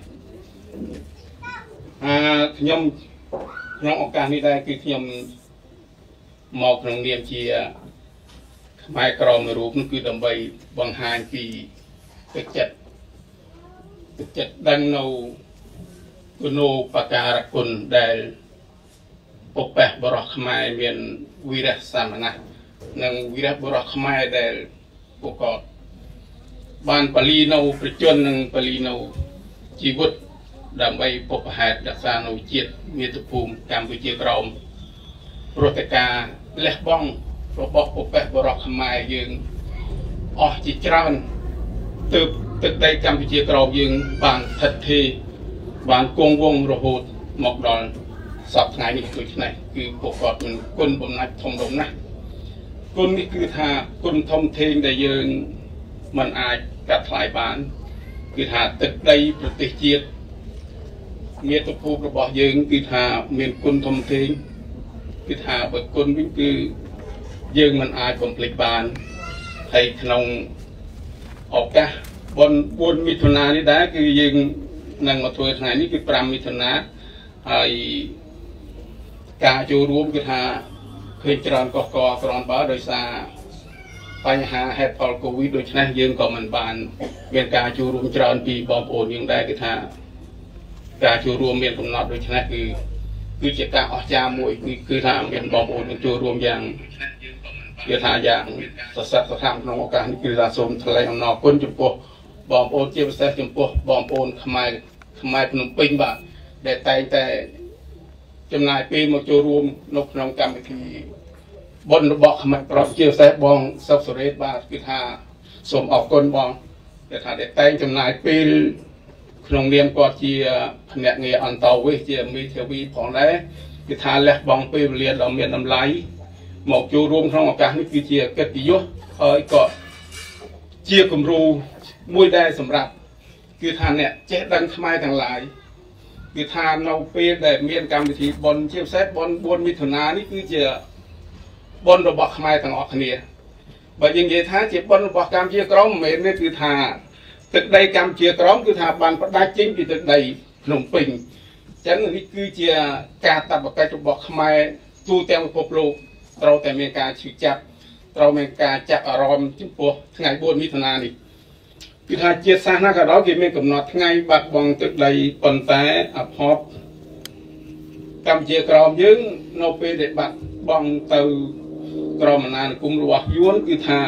អាខ្ញុំក្នុងឱកាសនេះដែរគឺខ្ញុំមកក្នុងនាមជាខ្មែរក្រមរូបនោះគឺដើម្បីបង្ហាញពីទឹកចិត្តទឹកចិត្តដឹងនៅគុណូបការៈគុណដែលពុពះបរោះខ្មែរមានវីរៈសាមណៈនិងវីរៈបរោះខ្មែរដែលពួកគាត់បានបលីនៅប្រជជននិងបលីនៅជីវិតដើម្បីពុបហេតុរក្សានៅជាតិមាតុភូមិកម្ពុជាក្រោមព្រោះតែការលះបង់របស់ពុពះបរោះខ្មែរយើងអស់ជាច្រើនទើបទឹកដីកម្ពុជាក្រោមយើងបានស្ថិតថេរបានគង់វង្សរហូតមកដល់សពថ្ងៃនេះដូចនេះគឺពួកគាត់មានគុណបំណាច់ធំដុំណាស់គុណនេះគឺថាគុណធំធេងដែលយើងមិនអាចកាត់ថ្លៃបានគឺថាទឹកដីប្រទេសជាតិមាតុភូមិរបស់យើងគឺថាមានគុណធំធេងគឺថាបើគុណវិញគឺយើងមិនអាចបំភ្លេចបានហើយក្នុងឱកាសបុណ្យបួនមិថុនានេះដែរគឺយើងនឹងមកធ្វើថ្ងៃនេះគឺប្រាំមិថុនាហើយការចូលរួមគឺថាឃើញច្រើនកកកក្រនបើដោយសារបញ្ហាហេតុផលកូវីដដូច្នេះយើងក៏មិនបានមានការចូលរួមច្រើនពីបងប្អូនយើងដែរគឺថាការចូលរួមមានកំណត់ដូច្នេះគឺគឺជាការអស្ចារ្យមួយគឺគឺថាមានបងប្អូនចូលរួមយ៉ាងគឺថាយ៉ាងសស្រាក់សកម្មក្នុងឱកាសនេះគឺថាសូមថ្លែងអំណរគុណចំពោះបងប្អូនជាពិសេសចំពោះបងប្អូនខ្មែរខ្មែរភ្នំពេញបាទដែលតែងតែចំណាយពេលមកចូលរួមនៅក្នុងកម្មវិធីបុណ្យរបស់ខ្មែរប្រុសជាពិសេសបងសុកសុរេតបាទគឺថាសូមអរគុណបងគឺថាដែលតែងចំណាយពេលក្នុងនាមគាត់ជាភ្នាក់ងារអន្តរវិសជាមេធាវីផងដែរគឺថាលះបង់ពេលវេលាដ៏មានតម្លៃមកចូលរួមក្នុងឱកាសនេះគឺជាកិត្តិយសហើយក៏ជាគំរូមួយដែរសម្រាប់គឺថាអ្នកចេះដឹងខ្មែរទាំងឡាយគឺថានៅពេលដែលមានកម្មវិធីបុណ្យជាពិសេសបុណ្យបួនមិថុនានេះគឺជាបុណ្យរបស់ខ្មែរទាំងអស់គ្នាបើយើងនិយាយថាជាបុណ្យរបស់កម្ពុជាក្រមមិនមែនទេគឺថាទឹកដីកម្ពុជាក្រមគឺថាបានផ្ដាច់ចេញពីទឹកដីភ្នំពេញអញ្ចឹងនេះគឺជាការតបកិច្ចរបស់ខ្មែរទូទាំងពិភពលោកត្រូវតែមានការឈឺចាប់ត្រូវមានការចាប់អារម្មណ៍ចំពោះថ្ងៃបួនមិថុនានេះគឺថាជាតិសាសន៍ណាក៏ដោយគេមានកំណត់ថ្ងៃបាត់បង់ទឹកដីប៉ុន្តែអភ័ព្វកម្ពុជាក្រមយើងនៅពេលដែលបាត់បង់ទៅក្រមអាណានិគមរបស់យួនគឺថា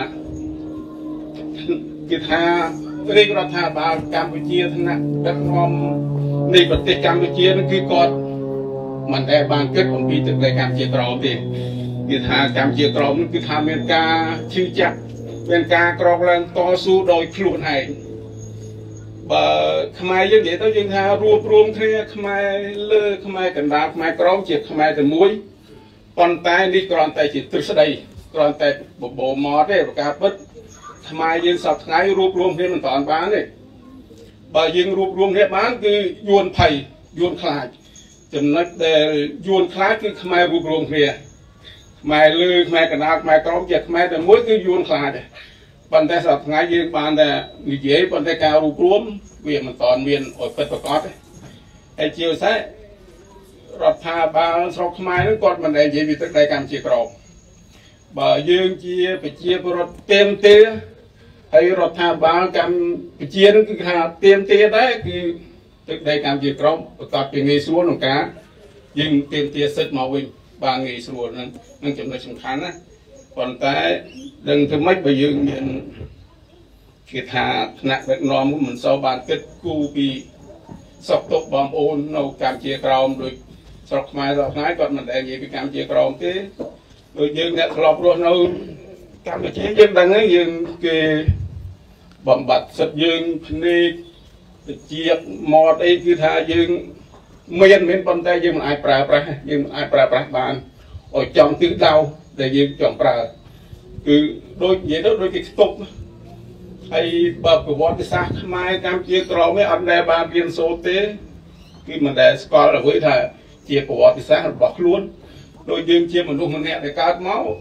គឺថារាជរដ្ឋាភិបាលកម្ពុជាថ្នាក់ដឹកនាំនៃប្រទេសកម្ពុជានឹងគឺគាត់មិនដែលបានគិតអំពីទឹកដីកម្ពុជាក្រមទេគឺថាកម្ពុជាក្រមគឺថាមានការឈឺចាប់មានការក្រោកឡើងតស៊ូដោយខ្លួនឯងបើខ្មែរយើងនិយាយទៅយើងថារួបរวมគ្នាខ្មែរលើខ្មែរកណ្ដាលខ្មែរក្រមជាខ្មែរតែមួយប៉ុន្តែនេះគ្រាន់តែជាទ្រឹស្ដីគ្រាន់តែបបោមកទេប្រការពិតខ្មែរយើងសពថ្ងៃរួបរวมគ្នាមិនតាន់បានទេបើយើងរួបរวมគ្នាបានគឺយួនភ័យយួនខ្លាចចំណុចដែលយួនខ្លាចគឺខ្មែររួបរวมគ្នាខ្មែរលើខ្មែរកណ្ដាលខ្មែរក្រមជាខ្មែរតែមួយគឺយួនខ្លាចទេប៉ុន្តែសប្តាហ៍ថ្ងៃយើងបានតែនិយាយប៉ុន្តែការរួបរวมវាមិនតាន់មានឲ្យពិតប្រាកដទេហើយជាពិសេសរដ្ឋាភិបាលស្រុកខ្មែរនឹងគាត់មិនដែលនិយាយពីទឹកដីកម្ពុជាក្រមបើយើងជាប្រជាពលរដ្ឋទៀមទាហើយរដ្ឋាភិបាលកម្ពុជានឹងគឺថាទៀមទាដែរគឺទឹកដីកម្ពុជាក្រមប្រកបពីងាយស្រួលក្នុងការយើងទៀមទាសិទ្ធមកវិញបានងាយស្រួលហ្នឹងនឹងចំណុចសំខាន់ណាប៉ុន្តែដឹងធ្វើម៉េចបើយើងមានគេថាថ្នាក់ដឹកនាំមិនសូវបានគិតគូរពីសុខទុក្ខបងប្អូននៅកម្ពុជាក្រមដូចស្រុកខ្មែរស្រុកខ្មែរគាត់មិនដែលនិយាយពីកម្ពុជាក្រមទេដូចយើងអ្នកធ្លាប់រស់នៅកម្ពុជាយើងដឹងហើយយើងគេបំបត្តិសិទ្ធយើងភ្នែកតិចមកអីគឺថាយើងមានមានប៉ុន្តែយើងមិនអាចប្រើប្រាស់យើងមិនអាចប្រើប្រាស់បានឲ្យចំទិសដៅដែលយើងចង់ប្រើគឺដូចនិយាយទៅដូចគេខ្ទប់ហើយបើប្រវត្តិសាស្ត្រខ្មែរកម្ពុជាក្រមឯអត់ដែលបានរៀនសូត្រទេគឺមិនដែលស្គាល់អ្វីថាជាប្រវត្តិសាស្ត្ររបស់ខ្លួនដូចយើងជាមនុស្សម្នាក់ដែលកើតមក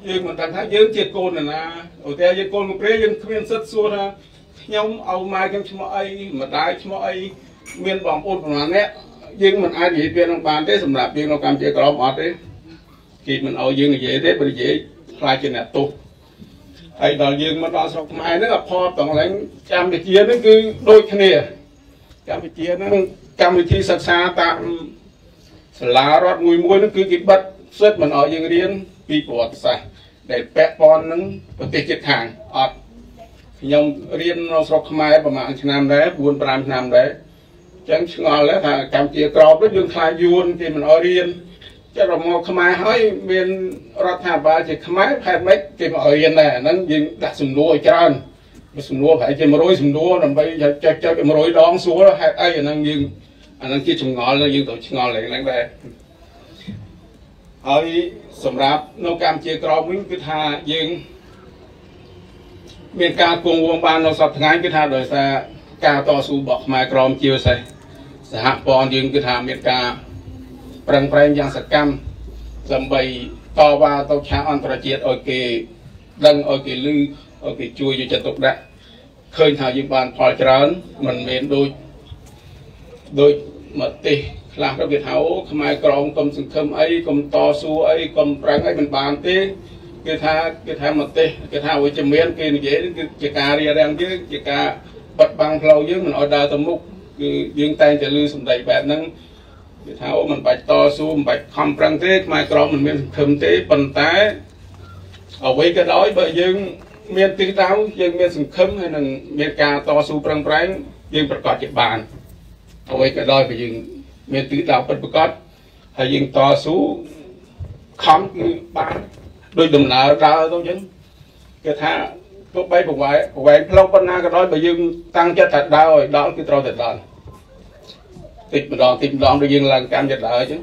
dương mình đang thấy dương chia côn này nè ở đây dương côn một cái dương khuyên rất xua ra nhóm ông mai trong chmo ấy mà đai chmo ấy miền bỏng ôn của nó nè dương mình ai gì viên ông bàn thế sầm lạp dương ông cầm chia cỏ mọt đấy khi mình ở dương dễ thế bây dễ khai trên nẹt tu ai đó dương mà đó sau mai nó là pho tổng lãnh trăm bị chia nó cứ đôi cái này trăm bị chia nó trăm bị chia sát xa tạm lá rót mùi muối nó cứ cái bất rất mình ở dương riêng bị bọt sai để pet pon nó có thể chết hàng ọt nhung riêng nó sau maiประมาณnăm đấy buôn năm năm đấy chẳng ngon lắm thà trăm chia cọp nó dương khai yuan thì mình ở riêng cho rồi một khai hỏi miềnรัฐบาลchỉ khai phải mấy thì mà ở riêng này nó dương đặt sùng lúa trơn sùng lúa phải chỉ mà rối sùng lúa làm bây giờ cho cho mà rối đón xuống hay ai nó dương anh nó kia sùng ngon nó dương tổ ngon lại lãng đây ởสำหรับนกการเชียร์กรอบวิ่งคือทายิงเมียนการกงวงบานเราสับงานคือทาโดยสาการต่อสู้บอกมากรอมเชียวใส่สหปอนยิงคือทาเมียนการปรังแปลงยังสกัมจำใบต่อว่าต่อช้าอันตรเจียดโอเคดังโอเคลือโอเคช่วยอยู่จะตกได้เคยทายิงบานพอจรานมันเมียนโดยโดยมัดตีหลังเราเกิดเขาขมายกรองกรมสังคมไอ้กรมต่อสู้ไอ้กรมปรังไอ้มันบานตีเกิดท่าเกิดท่ามัดตีเกิดท่าวิจเมียนเกิดเยอะเกิดการเรียแรงเยอะเกิดการบัดบังเพลาเยอะมันเอาดาวตะมุกคือยิงแตงจะลือสมเด็จแบบนั้นเกิดท่ามันไปต่อสู้มันไปคำปรังตีขมายกรองมันเมียนสังคมตีปันแต่เอาไว้ก็ด้อยเบอร์ยิงเมียนตีเท้ายิงเมียนสังคมให้หนึ่งเมียนการต่อสู้ปรังปรังยิงประกอบจิตบานเอาไว้ก็ด้อยไปยิงเมียนตีดาวเป็นประกอบให้ยิงต่อสู้คำคือบานโดยดำนาดาวตัวยังก็ถ้าตัวไปผมไว้ผมไว้เราปัญหาก็ด้อยไปยิงตั้งจะตัดดาวดาวคือเราตัดดาวติดมาดองติดดองโดยยิงหลังการจัดดาวchứ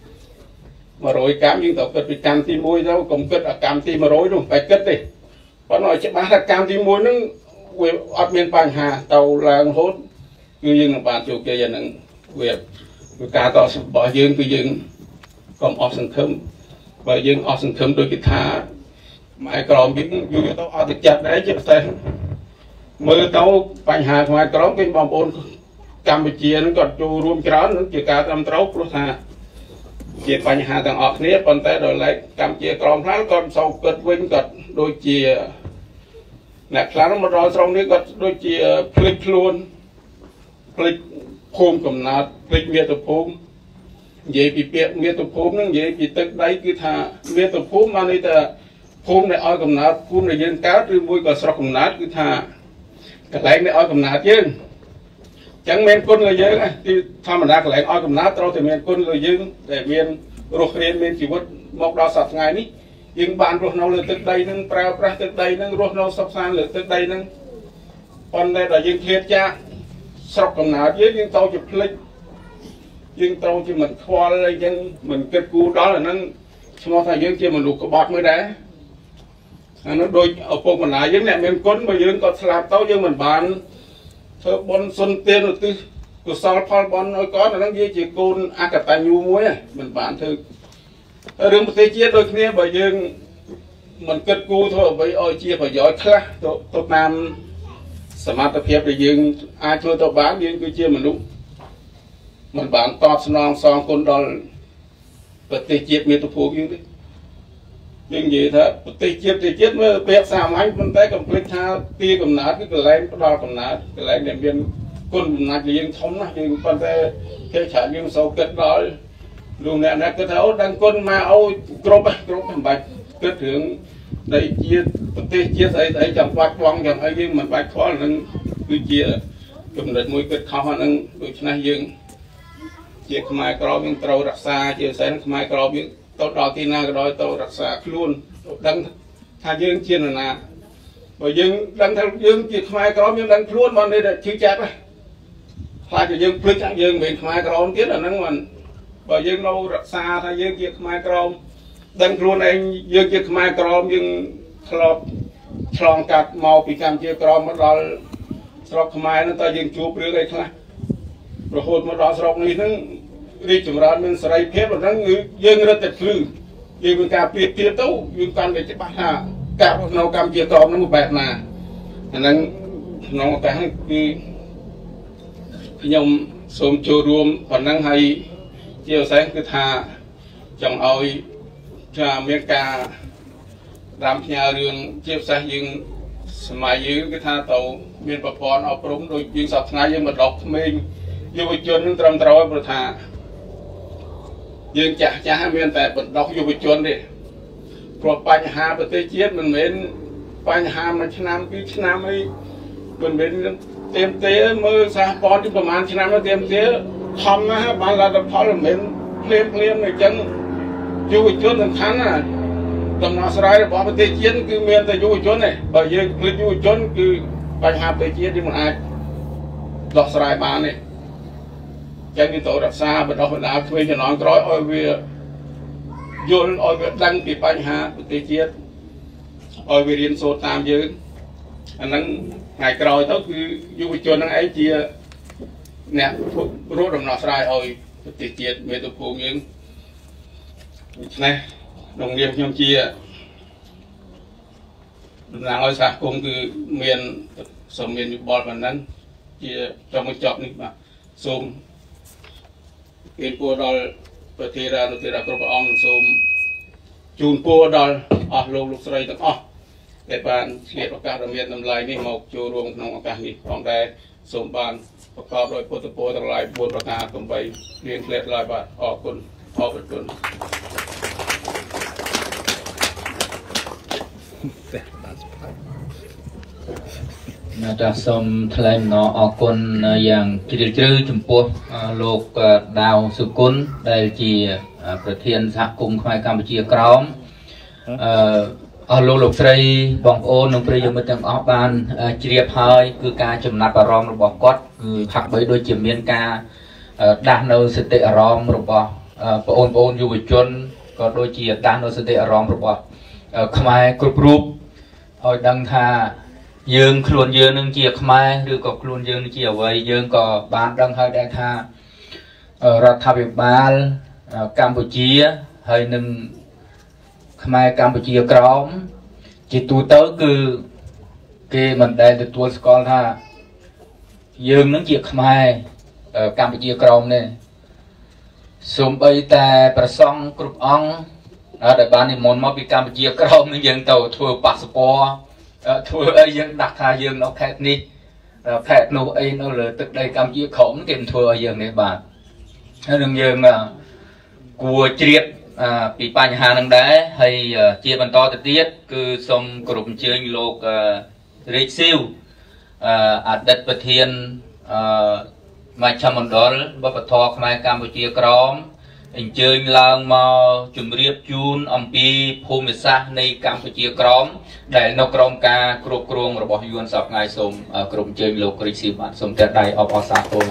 mà rồi camยิงต่อเกิดเป็นการตีมวยแล้วก็เกิดอาการตีมาโรยดูไปเกิดดิเพราะหน่อยจะมาถ้าการตีมวยนั้นเวออัดเมียนปัญหาเตาแรงโหดคือยิงบานจูเกียร์นั่งเวทการต่อสู้บ่อยิงคือยิงกองออกสังคมบ่อยิงออกสังคมโดยกิจาหมายกรองยิงอยู่ตัวออกติดจัดได้จะเป็นมือเตาปัญหาหมายกรองเป็นบอมโอนกัมพูชีนั้นก็จูรวมกระนั้นจะการทำเต้าปลุกหาเจียปัญหาต่างออกนี้ปันแต่โดยไรกัมพูชีกรองทั้งก็เสาเกิดวิ่งก็โดยเจียหนักครั้งมารอตรงนี้ก็โดยเจียพลิกพลูนพลิกภูมิกำนัดพลิกเมียตภูมิเย่ปีเปียเมียตภูมินั่งเย่ปีตึกได้คือท่าเมียตภูมิมาในแต่ภูมิในอ้อยกำนัดภูมิในยืนก้าวหรือมวยก็สระกำนัดคือท่ากระแหลงในอ้อยกำนัดยืนจังเมียนคนเลยยืนที่ธรรมดากระแหลงอ้อยกำนัดเราแต่เมียนคนเลยยืนแต่เมียนโรคเรียนเมียนชีวิตมกดาวสัตว์ไงนี้ยืนบานรถเราเลยตึกใดนั่งแปรแปรตึกใดนั่งรถเราสับสานเลยตึกใดนั่งตอนในแต่ยืนเคลียร์จ้าสอบกำนัดเยอะยังโตจะพลิกยังโตจะเหมือนควอลอะไรยังเหมือนเกิดกูđó làนั่งสมมติถ้ายังจะมันดูกระบอกไม่ได้อันนั้นโดยเอาพวกมันหลายยังเนี่ยเป็นคนมายังก็สลับโตยังเหมือนบานเธอบอลซุนเตียนหรือตื้อกุศลพอลบอลน้อยก้อนนั่งยี่จีกูนอากาศตายูมวยเหมือนบานเธอเรื่องประเทศเจี๊ยโดยนี้ไปยังมันเกิดกูเธอไปอ้อยเจี๊ยไปย้อยคลาตัวตัวนำสมาร์ทเพียบไปยืนอาช่วยตัวบ้านยืนคือเชี่ยมันลุกมันบ้านตอบสนองสองคนดอลปฏิเจียบมีตัวผูกยืนดิยืนยืนเถอะปฏิเจียบปฏิเจียบเมื่อเปียกสามวันมันได้กับพลิกท่าตีกับหนาที่กระไรดอลกับหนากับไรเนี่ยเป็นคนหนาจะยืนทมนะยืนปันแต่แค่ฉากยืนโซ่เกิดดอลลุงเนี่ยนะก็เท่าดังคนมาเอากรบไปกรบทำไปเกิดถึงได้เจียปฏิเจียใส่ใส่จับวัดวังอย่างไอ้ยืนมันไปคว้านั่งคือเจียจุ่มเด็ดมวยเกิดข้าวนั่งโดยชนะยืนเจียขมายกรอบยังเตารักษาเจียใส่ขมายกรอบยังโตดอกที่นาก็ดอยโตรักษาคล้วนดังถ้ายืนเชียนนาพอยืนดังถ้ายืนเจียขมายกรอบยังดังคล้วนมันได้ชื่อแจ๊บไปถ้าจะยืนพลิกทางยืนเป็นขมายกรอบที่นั่นมันพอยืนเรารักษาถ้ายืนเจียขมายกรอบดังคล้วนเองยืนเจียขมายกรอบยังคลอบคลองกัดเมาปีกามเจียกรอบมาเราสระขมายนั่นตายืนจูบหรืออะไรครับประโหดมาเราสระนี้นั่งรีจุมรานมันสไลเพียบนั่งยืนระดับคลื่นយើងមានការព្រៀបធៀបទៅយើងកាន់តែច្បាស់ថាការនៅកម្ពុជាក្រមនោះបែបណាអាហ្នឹងក្នុងឱកាសនេះគឺខ្ញុំសូមចូលរួមប៉ុណ្ណឹងហើយជាពិសេសគឺថាចង់ឲ្យថាមានការដាំផ្ញើរឿងជាពិសេសយើងសម័យយើងគឺថាទៅមានប្រព័ន្ធអប់រំដូចយើងសពថ្ងៃយើងមកដកក្មេងយុវជននឹងត្រឹមត្រូវព្រោះថាយើងចាស់ចាស់មានតែបណ្ដុះយុវជនទេព្រោះបញ្ហាប្រទេសជាតិមិនមែនបញ្ហាមួយឆ្នាំពីរឆ្នាំអីមិនមែនទៀមទាមើលសហព័ន្ធទីប្រហែលឆ្នាំទៅទៀមទាខំណាស់បានលទ្ធផលមិនមែនភ្លាមភ្លាមអញ្ចឹងយុវជនសំខាន់ណាដំណោះស្រាយរបស់ប្រទេសជាតិគឺមានតែយុវជនទេបើយើងភ្លេចយុវជនគឺបញ្ហាប្រទេសជាតិនេះមិនអាចដោះស្រាយបានទេចឹងគឺត្រូវរក្សាបណ្ដុះបណ្ដាលធ្វើជំនាន់ក្រោយឲ្យវាយល់ឲ្យវាដឹងពីបញ្ហាប្រទេសជាតិឲ្យវារៀនសូត្រតាមយើងអាហ្នឹងថ្ងៃក្រោយទៅគឺយុវជនហ្នឹងឯងជាអ្នករកដំណោះស្រាយឲ្យប្រទេសជាតិមានទៅភូមិយើងដូច្នេះក្នុងនាមខ្ញុំជាតំណាងឲ្យសហគមន៍គឺមានសូមមានយោបល់ប៉ុណ្ណឹងជាចុងបញ្ចប់នេះបាទសូមគេពួរដល់ប្រធានានុធារៈគ្រប់ព្រះអង្គសូមជូនពរដល់អស់លោកលោកស្រីទាំងអស់ដែលបានឆ្លៀតឱកាសដ៏មានតម្លៃនេះមកចូលរួមក្នុងឱកាសនេះផងដែរសូមបានប្រកបដោយពុទ្ធពរទាំងឡាយបួនប្រការកំបីរៀងក្លែតឡើយបាទអរគុណអរគុណណាស់សូមថ្លែងអំណរអរគុណយ៉ាងជ្រាលជ្រៅចំពោះលោកដាវសុគន្ធដែលជាប្រធានសហគមន៍ខ្មែរកម្ពុជាក្រោមអឺអស់លោកលោកស្រីបងប្អូននិងប្រិយមិត្តទាំងអស់បានជ្រាបហើយគឺការចំណាប់អារម្មណ៍របស់គាត់គឺហាក់បីដូចជាមានការដាស់នៅសតិអារម្មណ៍របស់បងប្អូនយុវជនក៏ដូចជាដាស់នៅសតិអារម្មណ៍របស់ខ្មែរគ្រប់រូបឲ្យដឹងថាយើងខ្លួនយើងនឹងជាខ្មែរឬក៏ខ្លួនយើងនឹងជាអ្វីយើងក៏បានដឹងហើយដែរថារដ្ឋាភិបាលកម្ពុជាហើយនឹងខ្មែរកម្ពុជាក្រមជាទូទៅគឺគេមិនដែលទទួលស្គាល់ថាយើងនឹងជាខ្មែរកម្ពុជាក្រមនេះសូម្បីតែប្រសង់គ្រប់អង្គដែលបាននិមន្តមកពីកម្ពុជាក្រមនឹងយើងទៅធ្វើប៉ាសពតធ្វើអីយើងដាក់ថាយើងនៅខេត្តនេះខេត្តនោះអីនៅលើទឹកដីកម្ពុជាក្រមគេមិនធ្វើឲ្យយើងនេះបាទហើយនឹងយើងគួរជ្រាបពីបញ្ហានឹងដែរហើយជាបន្តទៅទៀតគឺសូមគោរពអញ្ជើញលោករាជស៊ីវអតីតប្រធានមជ្ឈមណ្ឌលវប្បធម៌ខ្មែរកម្ពុជាក្រមអញ្ជើញឡើងមកជម្រាបជូនអំពីភូមិសាស្ត្រនៃកម្ពុជាក្រមដែលនៅក្រោមការគ្រប់គ្រងរបស់យួនសពថ្ងៃសូមគោរពអញ្ជើញលោករាជស៊ីវបាទសូមតែដៃអបអរសាទរ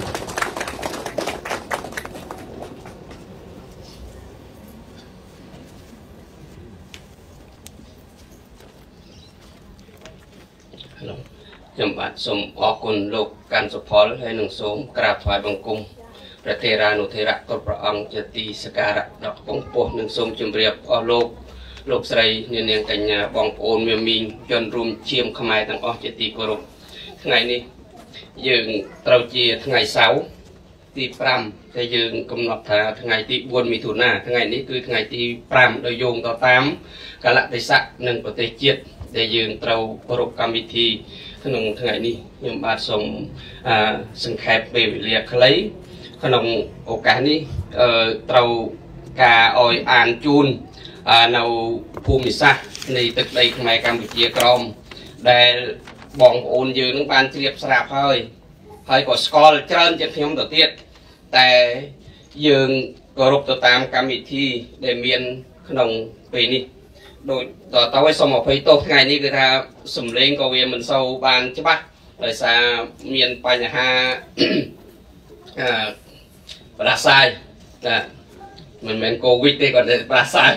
ខ្ញុំបាទសូមអរគុណលោកកាន់សុផលហើយនឹងសូមក្រាបថ្វាយបង្គំព្រះថេរានុថេរៈគ្រប់ព្រះអង្គជាទីសក្ការៈដ៏ខ្ពង់ខ្ពស់និងសូមជម្រាបអស់លោកលោកស្រីនាងកញ្ញាបងប្អូនមាមីងជនរួមឈាមខ្មែរទាំងអស់ជាទីគោរពថ្ងៃនេះយើងត្រូវជាថ្ងៃសៅរ៍ទីប្រាំតែយើងកំណត់ថាថ្ងៃទីបួនមិថុនាថ្ងៃនេះគឺថ្ងៃទីប្រាំដោយយោងទៅតាមកលៈទេសៈនិងប្រទេសជាតិដែលយើងត្រូវគោរពកម្មវិធីក្នុងថ្ងៃនេះខ្ញុំបាទសូមសង្ខេបពេលវេលាខ្លីក្នុងឱកាសនេះត្រូវការឲ្យអានជូននៅភូមិសាស្ត្រនៃទឹកដីខ្មែរកម្ពុជាក្រមដែលបងប្អូនយើងនឹងបានជ្រាបស្រាប់ហើយហើយក៏ស្គាល់ច្រើនជាងខ្ញុំទៅទៀតតែយើងគោរពទៅតាមកម្មវិធីដែលមានក្នុងពេលនេះដូចតើតើឲ្យសូមអភ័យទោសថ្ងៃនេះគឺថាសំឡេងក៏វាមិនសូវបានច្បាស់ដោយសារមានបញ្ហាអឺប្រាសាយណាមិនមែនកូវីដទេគាត់តែប្រាសាយ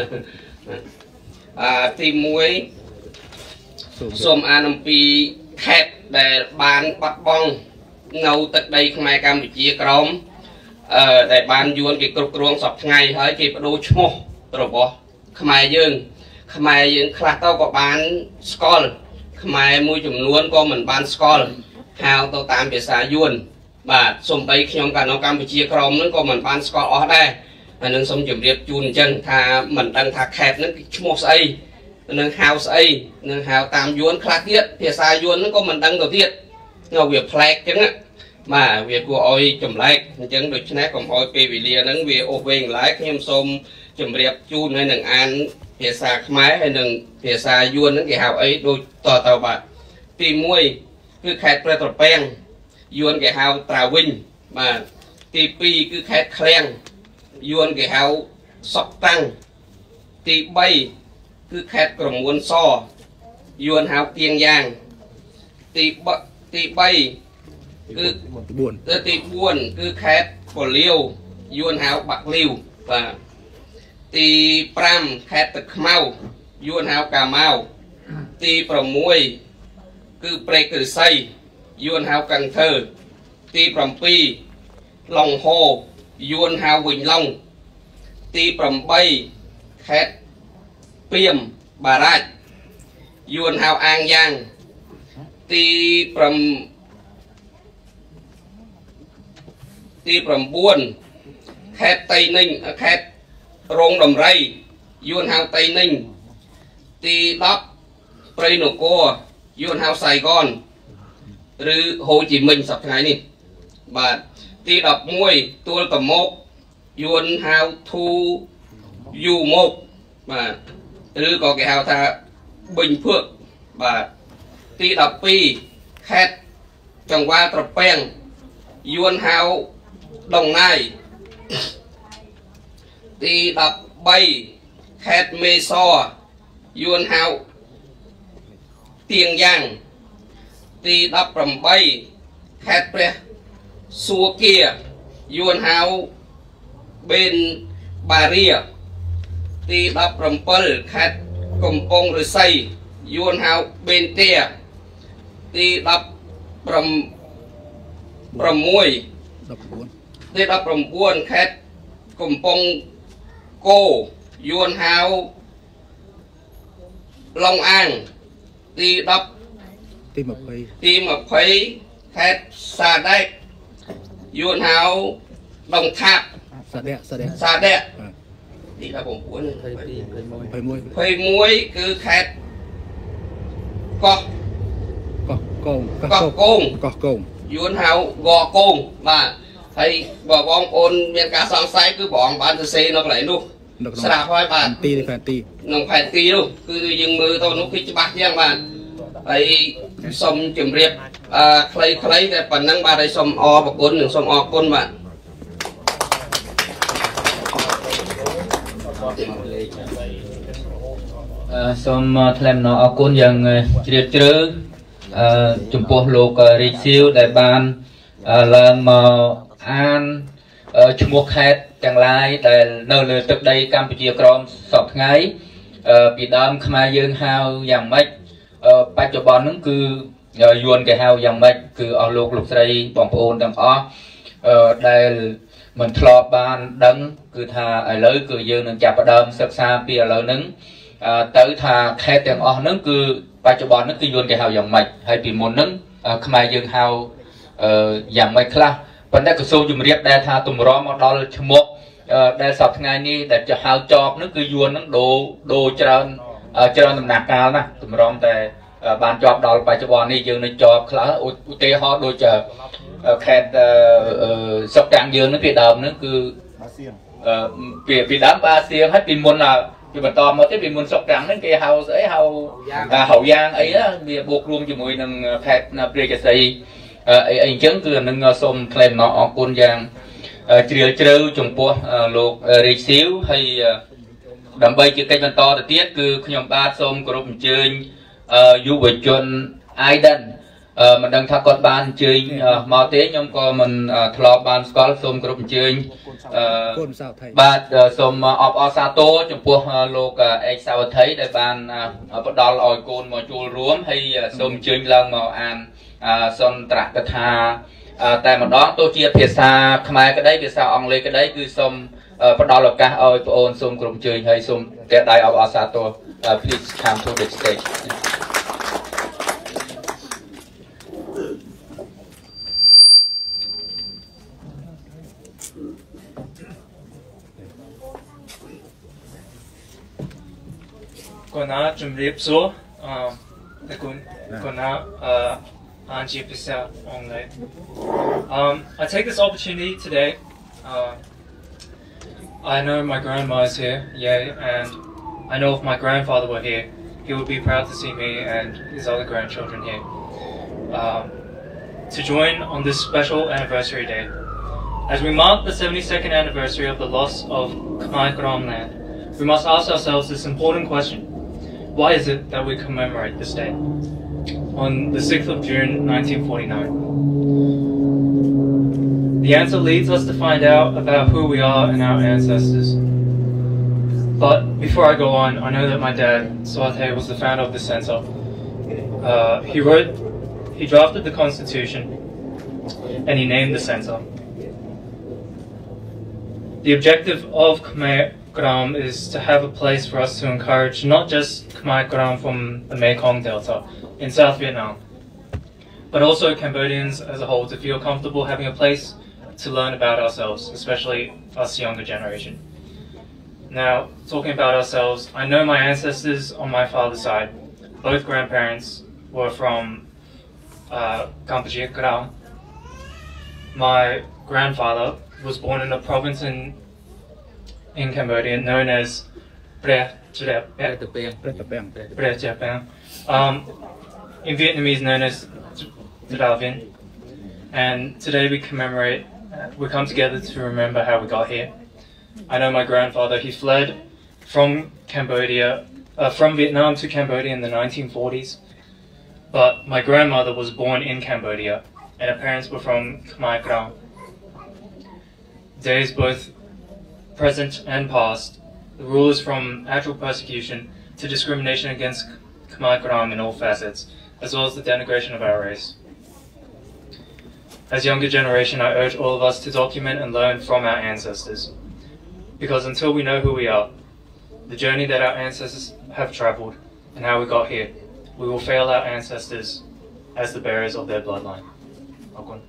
អឺទីមួយសូមអានអំពីខេត្តដែលបានបាត់បង់នៅទឹកដីខ្មែរកម្ពុជាក្រមអឺដែលបានយួនគេគ្រប់គ្រងសពថ្ងៃហើយគេបដូរឈ្មោះរបស់ខ្មែរយើងខ្មែរយើងខ្លះទៅក៏បានស្គាល់ខ្មែរមួយចំនួនក៏មិនបានស្គាល់ហៅទៅតាមភាសាយួនបាទសូម្បីខ្ញុំកាលនៅកម្ពុជាក្រមហ្នឹងក៏មិនបានស្គាល់អស់ដែរអានឹងសូមជម្រាបជូនអញ្ចឹងថាមិនដឹងថាខេត្តហ្នឹងឈ្មោះស្អីនឹងហៅស្អីនឹងហៅតាមយួនខ្លះទៀតភាសាយួនហ្នឹងក៏មិនដឹងទៅទៀតនៅវាប្លែកអញ្ចឹងបាទវាគួរឲ្យចម្លែកអញ្ចឹងដូច្នេះកុំឲ្យពេលវេលាហ្នឹងវាអូសវែងឡើយខ្ញុំសូមជម្រាបជូនហើយនឹងអានភាសាខ្មែរហើយនឹងភាសាយួនហ្នឹងគេហៅអីដូចតទៅបាទទីមួយគឺខេត្តព្រះត្រពាំងយួនគេហៅត្រាវិញបាទទីពីរគឺខេត្តឃ្លាំងយួនគេហៅសុកតាំងទីបីគឺខេត្តក្រមួនសយួនហៅទៀងយ៉ាងទីទីបីគឺទីបួនគឺខេត្តពលាវយួនហៅបាក់លាវបាទទីប្រាំខេត្តទឹកខ្មៅយួនហៅកាម៉ៅទីប្រាំមួយគឺព្រែកឫស្សីយួនហៅកង្ធើទីប្រាំពីរឡុងហូយួនហៅវិញឡុងទីប្រាំបីខេត្តពីមបារាជយួនហៅអាងយ៉ាងទីប្រាំទីប្រាំបួនខេត្តតៃninhខេត្តរងដំរីយួនហៅតៃninhទីដប់ព្រៃនគរយួនហៅសៃកនឬហូជីមិញសប្តាហ៍នេះបាទទីដប់មួយទួលតមោកយួនហៅធូយូមោកបាទឬក៏គេហៅថាបិញភឿកបាទទីដប់ពីរខេត្តចង្វាត្រពាំងយួនហៅដងណាយទីដប់បីខេត្តមេសរយួនហៅទៀងយ៉ាងទីដប់ប្រាំបីខេត្តព្រះសួរគាយួនហៅបេនបារីទីដប់ប្រាំbảyខេត្តកំពង់ឫស្សីយួនហៅបេនទាទីដប់ប្រាំប្រាំមួយទីដប់ប្រាំបួនខេត្តកំពង់គោយួនហៅឡុងអាងទីដប់ទីยี่สิบទីยี่สิบខេត្តសាដែកយួនហៅដងថាបសាដែកសាដែកសាដែកទីដប់ប្រាំបួនยี่สิบเอ็ดยี่สิบเอ็ดគឺខេត្តកោះកោះកងកោះកងកោះកងយួនហៅកោះកងបាទហើយបើបងប្អូនមានការសង្ស័យគឺបងបានសរសេរនៅកន្លែងនោះស្រាប់ហើយបាទទីផែនទីក្នុងផែនទីនោះគឺយើងមើលទៅនោះគឺច្បាស់ជាងបាទហើយសូមជម្រាបអឺខ្លីៗតែប៉ុណ្ណឹងបាទហើយសូមអរគុណនិងសូមអរគុណបាទអឺសូមថ្លែងអំណរអរគុណយ៉ាងជ្រាលជ្រៅអឺចំពោះលោករាជសៀវដែលបានឡើងមកអានឈ្មោះខេត្តទាំងឡាយដែលនៅលើទឹកដីកម្ពុជាក្រមសពថ្ងៃពីដើមខ្មែរយើងហៅយ៉ាងម៉េចបច្ចុប្បន្នហ្នឹងគឺយួនគេហៅយ៉ាងម៉េចគឺអស់លោកលោកស្រីបងប្អូនទាំងអស់ដែលមិនធ្លាប់បានដឹងគឺថាឥឡូវគឺយើងនឹងចាប់ផ្ដើមសិក្សាពីឥឡូវហ្នឹងទៅថាខេត្តទាំងអស់ហ្នឹងគឺបច្ចុប្បន្នហ្នឹងគឺយួនគេហៅយ៉ាងម៉េចហើយពីមុនហ្នឹងខ្មែរយើងហៅយ៉ាងម៉េចខ្លះប៉ុន្តែក៏សូមជម្រាបដែរថាទម្រាំមកដល់ឈ្មោះដែលសប្តាហ៍ថ្ងៃនេះដែលจะហៅចប់ហ្នឹងគឺយួនហ្នឹងដូរដូរច្រើនច្រើនដំណាក់កាលណាទម្រាំតែបានជាប់ដល់បច្ចុប្បន្ននេះយើងនៅជាប់ខ្លះឧទាហរណ៍ដូចខេត្តសុកតាំងយើងហ្នឹងពីដើមហ្នឹងគឺពីពីដើមបាសៀងហើយពីមុនពីបន្តមកទៀតពីមុនសុកតាំងហ្នឹងគេហៅស្អីហៅហៅយ៉ាងអីណាវាបូករួមជាមួយនឹងខេត្តព្រះកសីអីអីអញ្ចឹងគឺនឹងសូមថ្លែងអំណរអគុណយ៉ាងជ្រាលជ្រៅចំពោះលោករាជសៀវហើយដើម្បីជាកិច្ចបន្តទៅទៀតគឺខ្ញុំបាទសូមគោរពអញ្ជើញយុវជន Aiden មិនដឹងថាគាត់បានអញ្ជើញមកទេខ្ញុំក៏មិនធ្លាប់បានស្គាល់សូមគោរពអញ្ជើញបាទសូមអបអរសាទរចំពោះលោកអេកសាវត្ថីដែលបានផ្ដល់ឲ្យកូនមកចូលរួមហើយសូមអញ្ជើញឡើងមកអានសន្ទរកថាតែម្ដងទោះជាភាសាខ្មែរក្តីភាសាអង់គ្លេសក្តីគឺសូមផ្ដល់ឱកាសឲ្យបងអូនសូមក្រុមជើញហើយសូមតែដៃអបអរសាទរ please come to the stage. Kona jumrip so um the kun kona uh anji pisa online. Um I take this opportunity today. Uh I know my grandma is here, yay, and I know if my grandfather were here, he would be proud to see me and his other grandchildren here. Um to join on this special anniversary day. As we mark the seventy-second anniversary of the loss of Khmer Krom land, we must ask ourselves this important question. Why is it that we commemorate this day? On the sixth of June nineteen forty-nine. The answer leads us to find out about who we are and our ancestors. But before I go on, I know that my dad, Swathe, was the founder of the center. Uh, he wrote, he drafted the Constitution, and he named the center. The objective of Khmer Krom is to have a place for us to encourage not just Khmer Krom from the Mekong Delta in South Vietnam, but also Cambodians as a whole to feel comfortable having a place to learn about ourselves, especially us younger generation. Now, talking about ourselves, I know my ancestors on my father's side, both grandparents were from uh, Kampuchea Krom. My grandfather was born in a province in in Cambodia known as Preh Trapang, um, in Vietnamese known as Tra Vien. And today we commemorate, we come together to remember how we got here. I know my grandfather, he fled from Cambodia, uh, from Vietnam to Cambodia in the nineteen forties. But my grandmother was born in Cambodia and her parents were from Khmer Krom. Days both present and past, the rulers from actual persecution to discrimination against Khmer Krom in all facets, as well as the denigration of our race. As younger generation, I urge all of us to document and learn from our ancestors. Because until we know who we are, the journey that our ancestors have traveled, and how we got here, we will fail our ancestors as the bearers of their bloodline. Akun.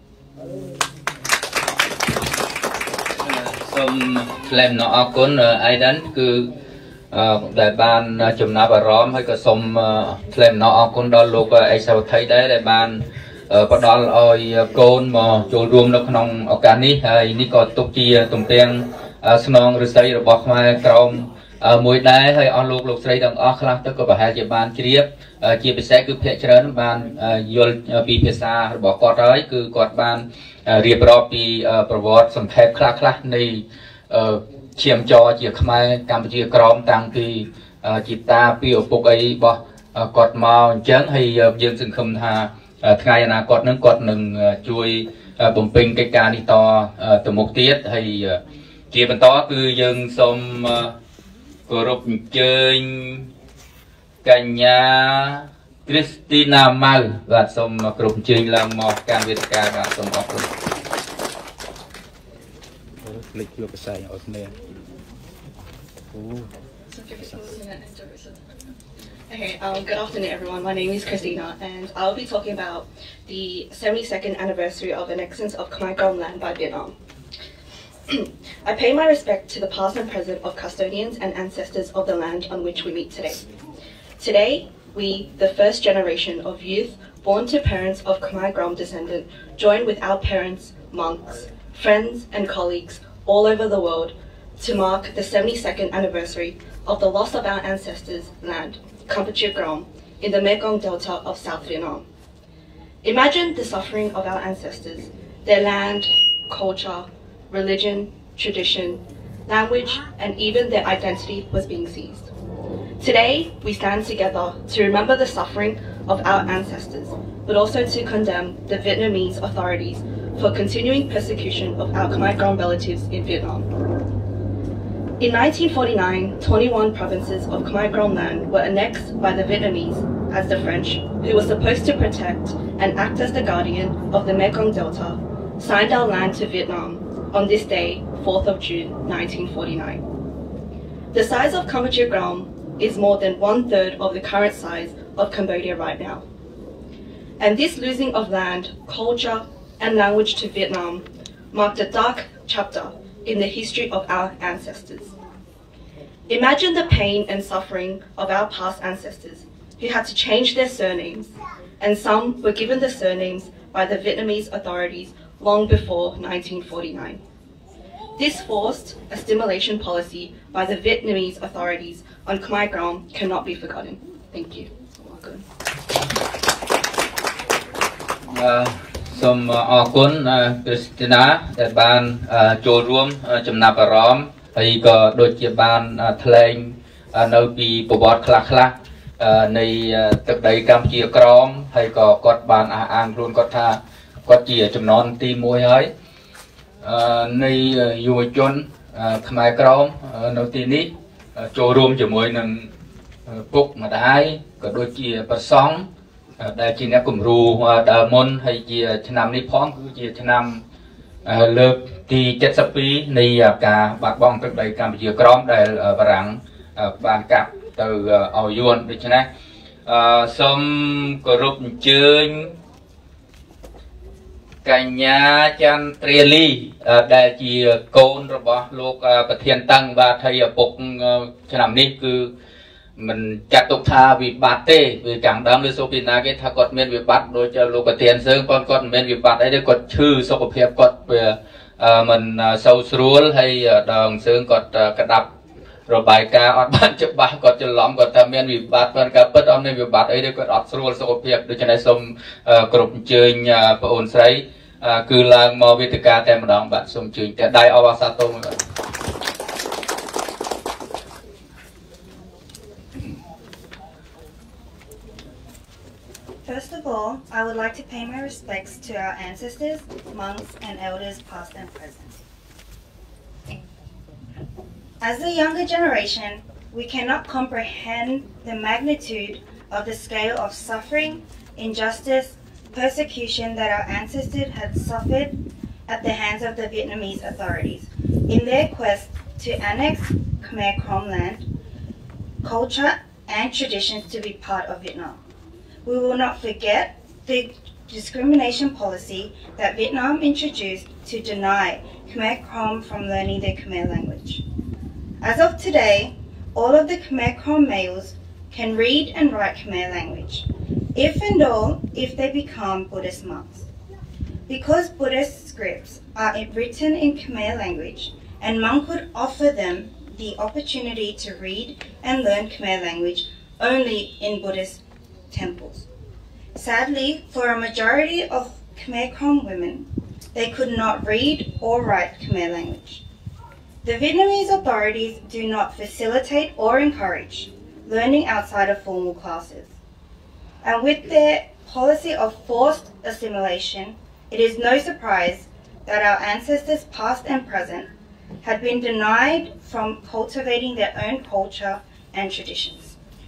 សូមថ្លែងអំណរអគុណ Aidan គឺដែលបានចំណាប់អារម្មណ៍ហើយក៏សូមថ្លែងអំណរអគុណដល់លោកអេសាវថៃដែរដែលបានផ្ដល់ឲ្យកូនមកចូលរួមនៅក្នុងឱកាសនេះហើយនេះក៏ទុកជាទំពាំងស្នងឫស្សីរបស់ខ្មែរក្រមមួយដែរហើយអស់លោកលោកស្រីទាំងអស់ខ្លះទៅក៏ប្រហែលជាបានជ្រាបជាពិសេសគឺភាគច្រើនបានយល់ពីភាសារបស់គាត់ហើយគឺគាត់បានរៀបរាប់ពីប្រវត្តិសង្ខេបខ្លះៗនៃឈាមចរជាខ្មែរកម្ពុជាក្រមតាំងពីជីតាពីឪពុកអីរបស់គាត់មកអញ្ចឹងហើយយើងសង្ឃឹមថាថ្ងៃអនាគតនឹងគាត់នឹងជួយបំពេញកិច្ចការនេះតទៅមុខទៀតហើយជាបន្តគឺយើងសូមគោរពអញ្ជើញកញ្ញា Christina Mau បាទសូមគោរពអញ្ជើញឡើងមកកាន់វេទិកាបាទសូមអរគុណលេខលោកផ្សាយឲ្យគ្នា Okay, um, good afternoon everyone. My name is Christina and I'll be talking about the seventy-second anniversary of annexation of Khmer Krom land by Vietnam. I pay my respect to the past and present of custodians and ancestors of the land on which we meet today. Today, we, the first generation of youth born to parents of Khmer Krom descendant, join with our parents, monks, friends and colleagues all over the world to mark the seventy-second anniversary of the loss of our ancestors' land, Kampuchea Krom, in the Mekong Delta of South Vietnam. Imagine the suffering of our ancestors, their land, culture, religion, tradition, language, and even their identity was being seized. Today, we stand together to remember the suffering of our ancestors, but also to condemn the Vietnamese authorities for continuing persecution of our Khmer Krom relatives in Vietnam. In nineteen forty-nine, twenty-one provinces of Khmer Krom land were annexed by the Vietnamese as the French, who were supposed to protect and act as the guardian of the Mekong Delta, signed our land to Vietnam, on this day, fourth of June nineteen forty-nine. The size of Kampuchea is more than one third of the current size of Cambodia right now. And this losing of land, culture, and language to Vietnam marked a dark chapter in the history of our ancestors. Imagine the pain and suffering of our past ancestors who had to change their surnames, and some were given the surnames by the Vietnamese authorities long before nineteen forty-nine. This forced assimilation policy by the Vietnamese authorities on Khmer Krom cannot be forgotten. Thank you. Welcome. សូមអរគុណគ្រីស្ទីណាដែលបានចូលរួមចំណាប់អារម្មណ៍ហើយក៏ដូចជាបានថ្លែងនៅពីប្រវត្តិខ្លះៗនៃទឹកដីកម្ពុជាក្រមហើយក៏គាត់បានអះអាងខ្លួនគាត់ថាគាត់ជាចំណន់ទីមួយហើយនៃយុវជនខ្មែរក្រមនៅទីនេះចូលរួមជាមួយនឹងពុកម្ដាយក៏ដូចជាប្រសង់ដែលជាអ្នកគំរូដើមមុនហើយជាឆ្នាំនេះផងគឺជាឆ្នាំលើកទីเจ็ดสิบពីរនៃការបាត់បង់ទឹកដីកម្ពុជាក្រមដែលបារាំងបានកាប់ទៅឲ្យយួនដូច្នេះសូមគោរពអញ្ជើញកញ្ញាចន្ទ្រាលីដែលជាកូនរបស់លោកប្រធានតឹងបាទហើយឪពុកឆ្នាំនេះគឺមិនចាត់ទុកថាវិបត្តិទេវាចាំដើមលើសូពីណាគេថាគាត់មានវិបត្តិដូចលោកប្រធានសើងគាត់គាត់មិនមានវិបត្តិអីទេគាត់ឈឺសុខភាពគាត់វាមិនសូវស្រួលហើយដងសើងគាត់ក្តាប់របាយការណ៍អត់បានច្បាស់គាត់ច្រឡំគាត់ថាមានវិបត្តិប៉ុន្តែពិតអត់មានវិបត្តិអីទេគាត់អត់ស្រួលសុខភាពដូច្នេះសូមគ្រប់អញ្ជើញបងអូនស្រីគឺឡើងមកវេទិកាតែម្ដងបាទសូមអញ្ជើញតែដៃអបអសាទរមួយបាទ First of all, I would like to pay my respects to our ancestors, monks, and elders past and present. As the younger generation, we cannot comprehend the magnitude of the scale of suffering, injustice, persecution that our ancestors had suffered at the hands of the Vietnamese authorities in their quest to annex Khmer Krom land, culture, and traditions to be part of Vietnam. We will not forget the discrimination policy that Vietnam introduced to deny Khmer Krom from learning the Khmer language. As of today, all of the Khmer Krom males can read and write Khmer language, if and all if they become Buddhist monks. Because Buddhist scripts are written in Khmer language, and monkhood offer them the opportunity to read and learn Khmer language only in Buddhist temples. Sadly, for a majority of Khmer Krom women, they could not read or write Khmer language. The Vietnamese authorities do not facilitate or encourage learning outside of formal classes. And with their policy of forced assimilation, it is no surprise that our ancestors past and present had been denied from cultivating their own culture and traditions.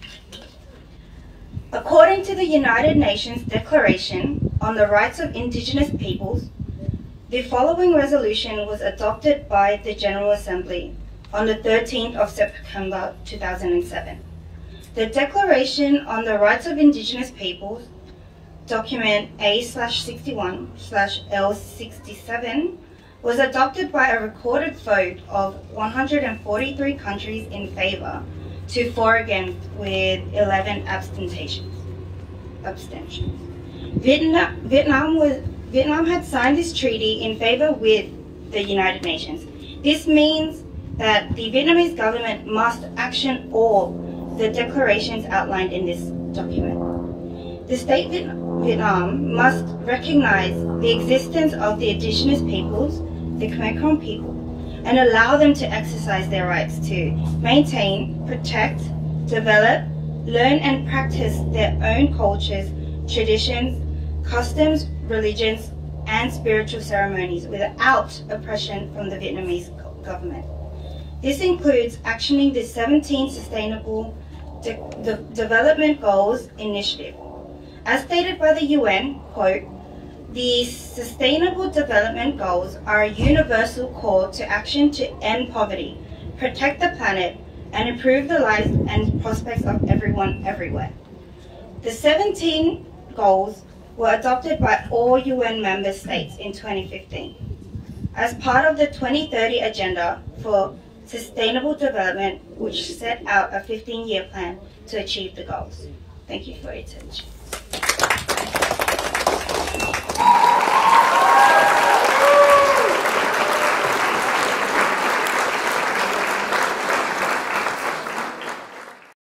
According to the United Nations Declaration on the Rights of Indigenous Peoples, the following resolution was adopted by the General Assembly on the thirteenth of September two thousand seven. The Declaration on the Rights of Indigenous Peoples, document A sixty-one L sixty-seven, was adopted by a recorded vote of one hundred forty-three countries in favor to four against with eleven abstentions. abstentions. Vietnam, Vietnam, was, Vietnam had signed this treaty in favor with the United Nations. This means that the Vietnamese government must action all the declarations outlined in this document. The state Vietnam must recognize the existence of the indigenous peoples, the Khmer Krom people, and allow them to exercise their rights to maintain, protect, develop, learn and practice their own cultures, traditions, customs, religions, and spiritual ceremonies without oppression from the Vietnamese government. This includes actioning the seventeen Sustainable De De Development Goals Initiative. As stated by the U N, quote, The Sustainable Development Goals are a universal call to action to end poverty, protect the planet, and improve the lives and prospects of everyone everywhere. The seventeen goals were adopted by all U N member states in twenty fifteen as part of the twenty thirty Agenda for Sustainable Development, which set out a fifteen-year plan to achieve the goals. Thank you for your attention.